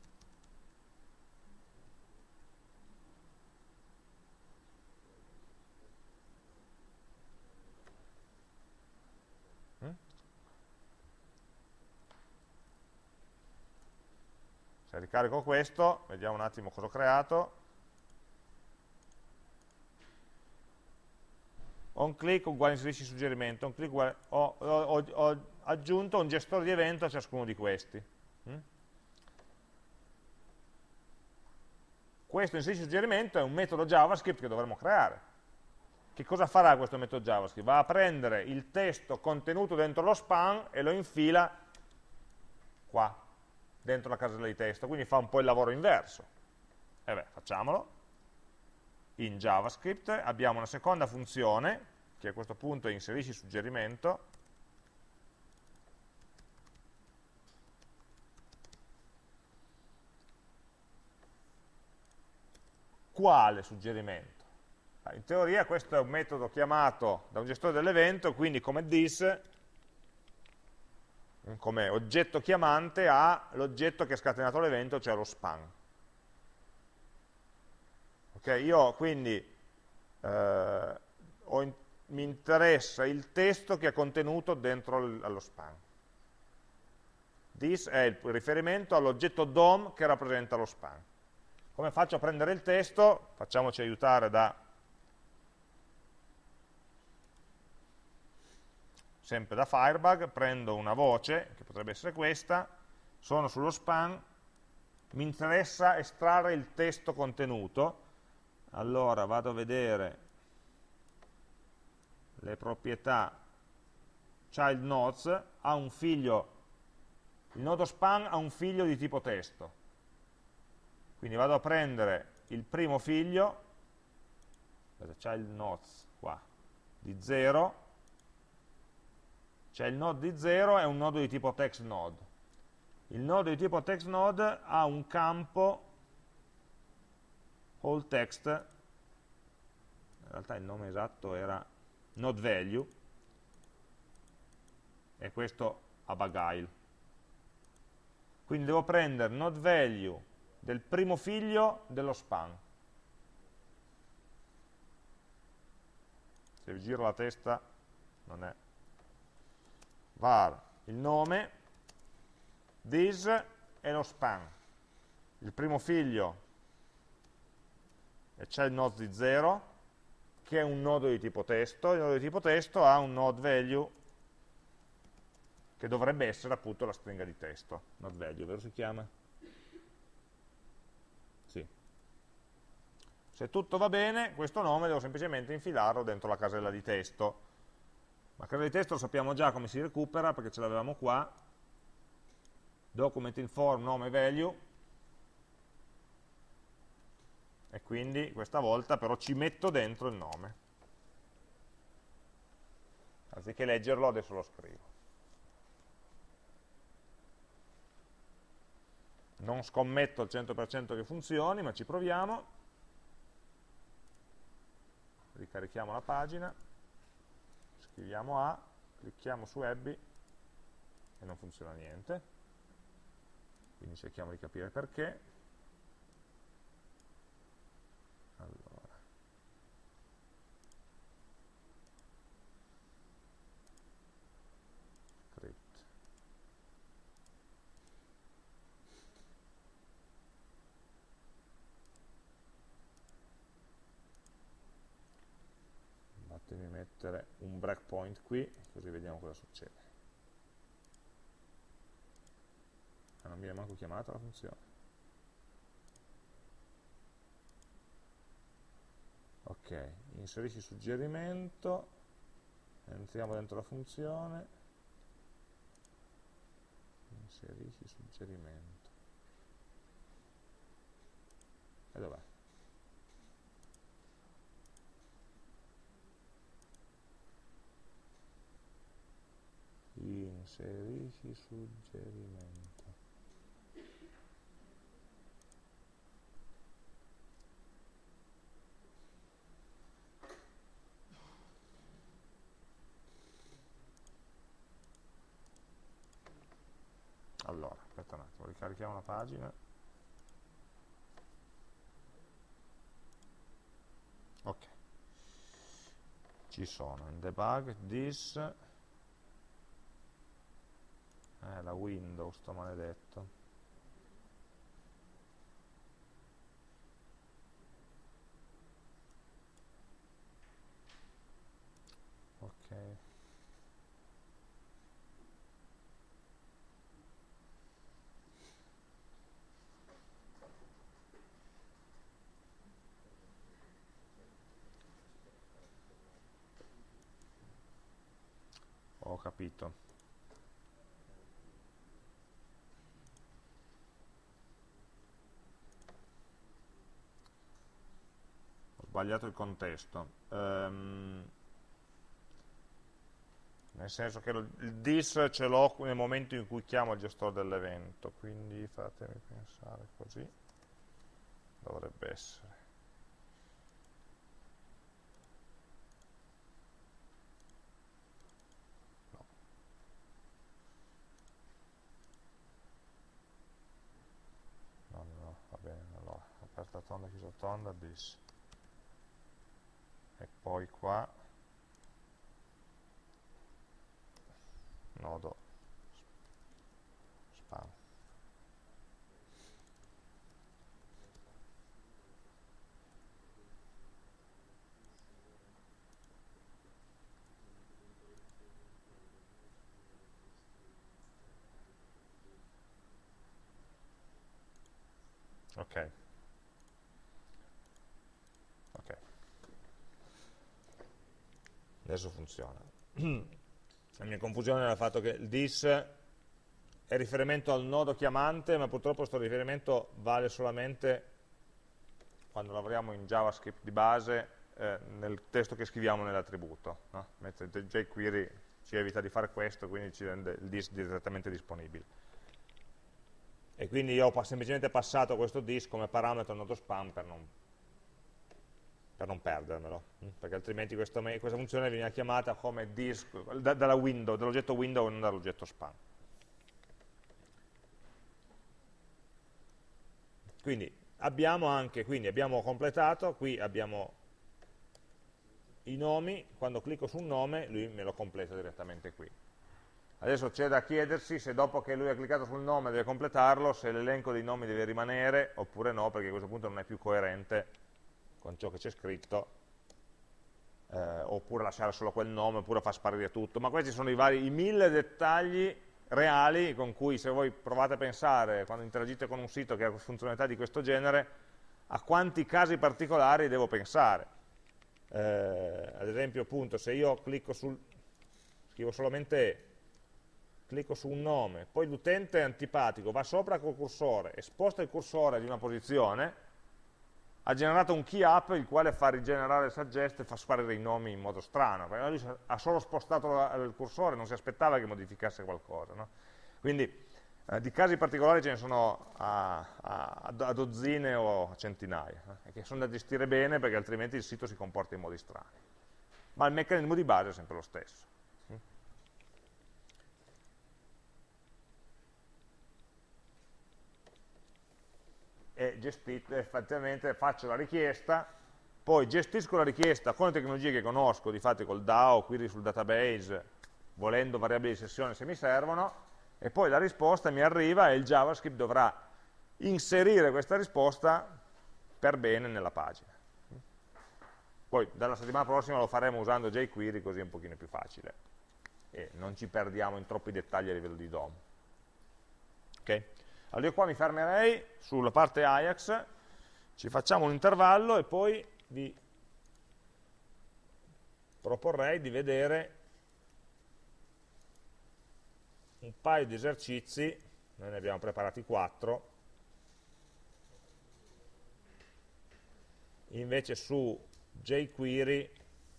Se ricarico questo, vediamo un attimo cosa ho creato. OnClick uguale inserisci suggerimento, OnClick uguale, ho aggiunto un gestore di evento a ciascuno di questi. Questo inserisci suggerimento è un metodo JavaScript che dovremmo creare. Che cosa farà questo metodo JavaScript? Va a prendere il testo contenuto dentro lo span e lo infila qua, dentro la casella di testo, quindi fa un po' il lavoro inverso. E beh, facciamolo. In JavaScript abbiamo una seconda funzione, che a questo punto è inserisci suggerimento, quale suggerimento? In teoria questo è un metodo chiamato da un gestore dell'evento, quindi come this, come oggetto chiamante ha l'oggetto che ha scatenato l'evento, cioè lo span. Okay, io quindi mi interessa il testo che è contenuto dentro allo span. This è il riferimento all'oggetto DOM che rappresenta lo span. Come faccio a prendere il testo? Facciamoci aiutare sempre da Firebug, prendo una voce, che potrebbe essere questa, sono sullo span, mi interessa estrarre il testo contenuto. Allora vado a vedere le proprietà child nodes, ha un figlio, il nodo span ha un figlio di tipo testo, quindi vado a prendere il primo figlio, child nodes qua, di 0, cioè il node di 0 è un nodo di tipo text node, il nodo di tipo text node ha un campo all text realtà il nome esatto era node value, e questo Abigail. Quindi devo prendere node value del primo figlio dello span. Se vi giro la testa, non è. Var, il nome, this è lo span. Il primo figlio, e c'è il node di 0, che è un nodo di tipo testo. Il nodo di tipo testo ha un node value che dovrebbe essere appunto la stringa di testo. Node value, vero si chiama? Sì. Se tutto va bene, questo nome devo semplicemente infilarlo dentro la casella di testo. La casella di testo lo sappiamo già come si recupera, perché ce l'avevamo qua. Document inform nome value, e quindi questa volta però ci metto dentro il nome. Anziché leggerlo, adesso lo scrivo. Non scommetto al 100% che funzioni, ma ci proviamo. Ricarichiamo la pagina, scriviamo A, clicchiamo su Abby e non funziona niente. Quindi cerchiamo di capire perché. Allora. Script. Fatemi mettere un breakpoint qui, così vediamo cosa succede. Non viene manco chiamata la funzione. Ok, inserisci suggerimento, entriamo dentro la funzione, inserisci suggerimento. E dov'è? Inserisci suggerimento. Allora, aspetta un attimo, ricarichiamo la pagina. Ok. Ci sono in debug this, la Windows, sto maledetto. Ok. Ho capito. Ho sbagliato il contesto. Nel senso che il this ce l'ho nel momento in cui chiamo il gestore dell'evento, quindi fatemi pensare così. Dovrebbe essere. No, va bene, allora, aperta tonda, chiusa tonda, this. E poi qua, nodo spam. Ok. Ok. Adesso funziona. La mia confusione era il fatto che il this è riferimento al nodo chiamante, ma purtroppo questo riferimento vale solamente quando lavoriamo in JavaScript di base nel testo che scriviamo nell'attributo, no? Mentre jQuery ci evita di fare questo, quindi ci rende il this direttamente disponibile. E quindi io ho semplicemente passato questo this come parametro al nodo spam per per non perdermelo, perché altrimenti questa funzione viene chiamata come disk dalla window, dall'oggetto window e non dall'oggetto span. Quindi abbiamo completato, qui abbiamo i nomi, quando clicco su un nome lui me lo completa direttamente qui. Adesso c'è da chiedersi se dopo che lui ha cliccato sul nome deve completarlo, se l'elenco dei nomi deve rimanere oppure no, perché a questo punto non è più coerente con ciò che c'è scritto, oppure lasciare solo quel nome, oppure far sparire tutto. Ma questi sono i 1000 dettagli reali con cui, se voi provate a pensare, quando interagite con un sito che ha funzionalità di questo genere, a quanti casi particolari devo pensare. Ad esempio, appunto, se io scrivo solamente E, clicco su un nome, poi l'utente è antipatico, va sopra col cursore e sposta il cursore di una posizione, ha generato un key up il quale fa rigenerare il suggest e fa sparire i nomi in modo strano, perché lui ha solo spostato il cursore, non si aspettava che modificasse qualcosa, no? Quindi di casi particolari ce ne sono a dozzine o a centinaia, che sono da gestire bene perché altrimenti il sito si comporta in modi strani. Ma il meccanismo di base è sempre lo stesso. E effettivamente faccio la richiesta, poi gestisco la richiesta con le tecnologie che conosco, difatti col DAO, query sul database, volendo variabili di sessione se mi servono, e poi la risposta mi arriva e il JavaScript dovrà inserire questa risposta per bene nella pagina. Poi dalla settimana prossima lo faremo usando jQuery, così è un pochino più facile e non ci perdiamo in troppi dettagli a livello di DOM. Ok? Allora io qua mi fermerei sulla parte Ajax, ci facciamo un intervallo e poi vi proporrei di vedere un paio di esercizi, noi ne abbiamo preparati 4, invece su jQuery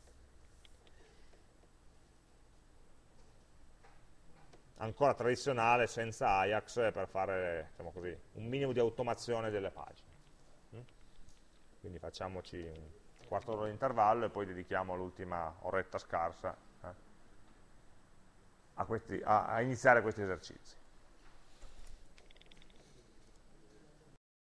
ancora tradizionale, senza Ajax, per fare, diciamo così, un minimo di automazione delle pagine. Quindi facciamoci un quarto d'ora di intervallo e poi dedichiamo l'ultima oretta scarsa a iniziare questi esercizi.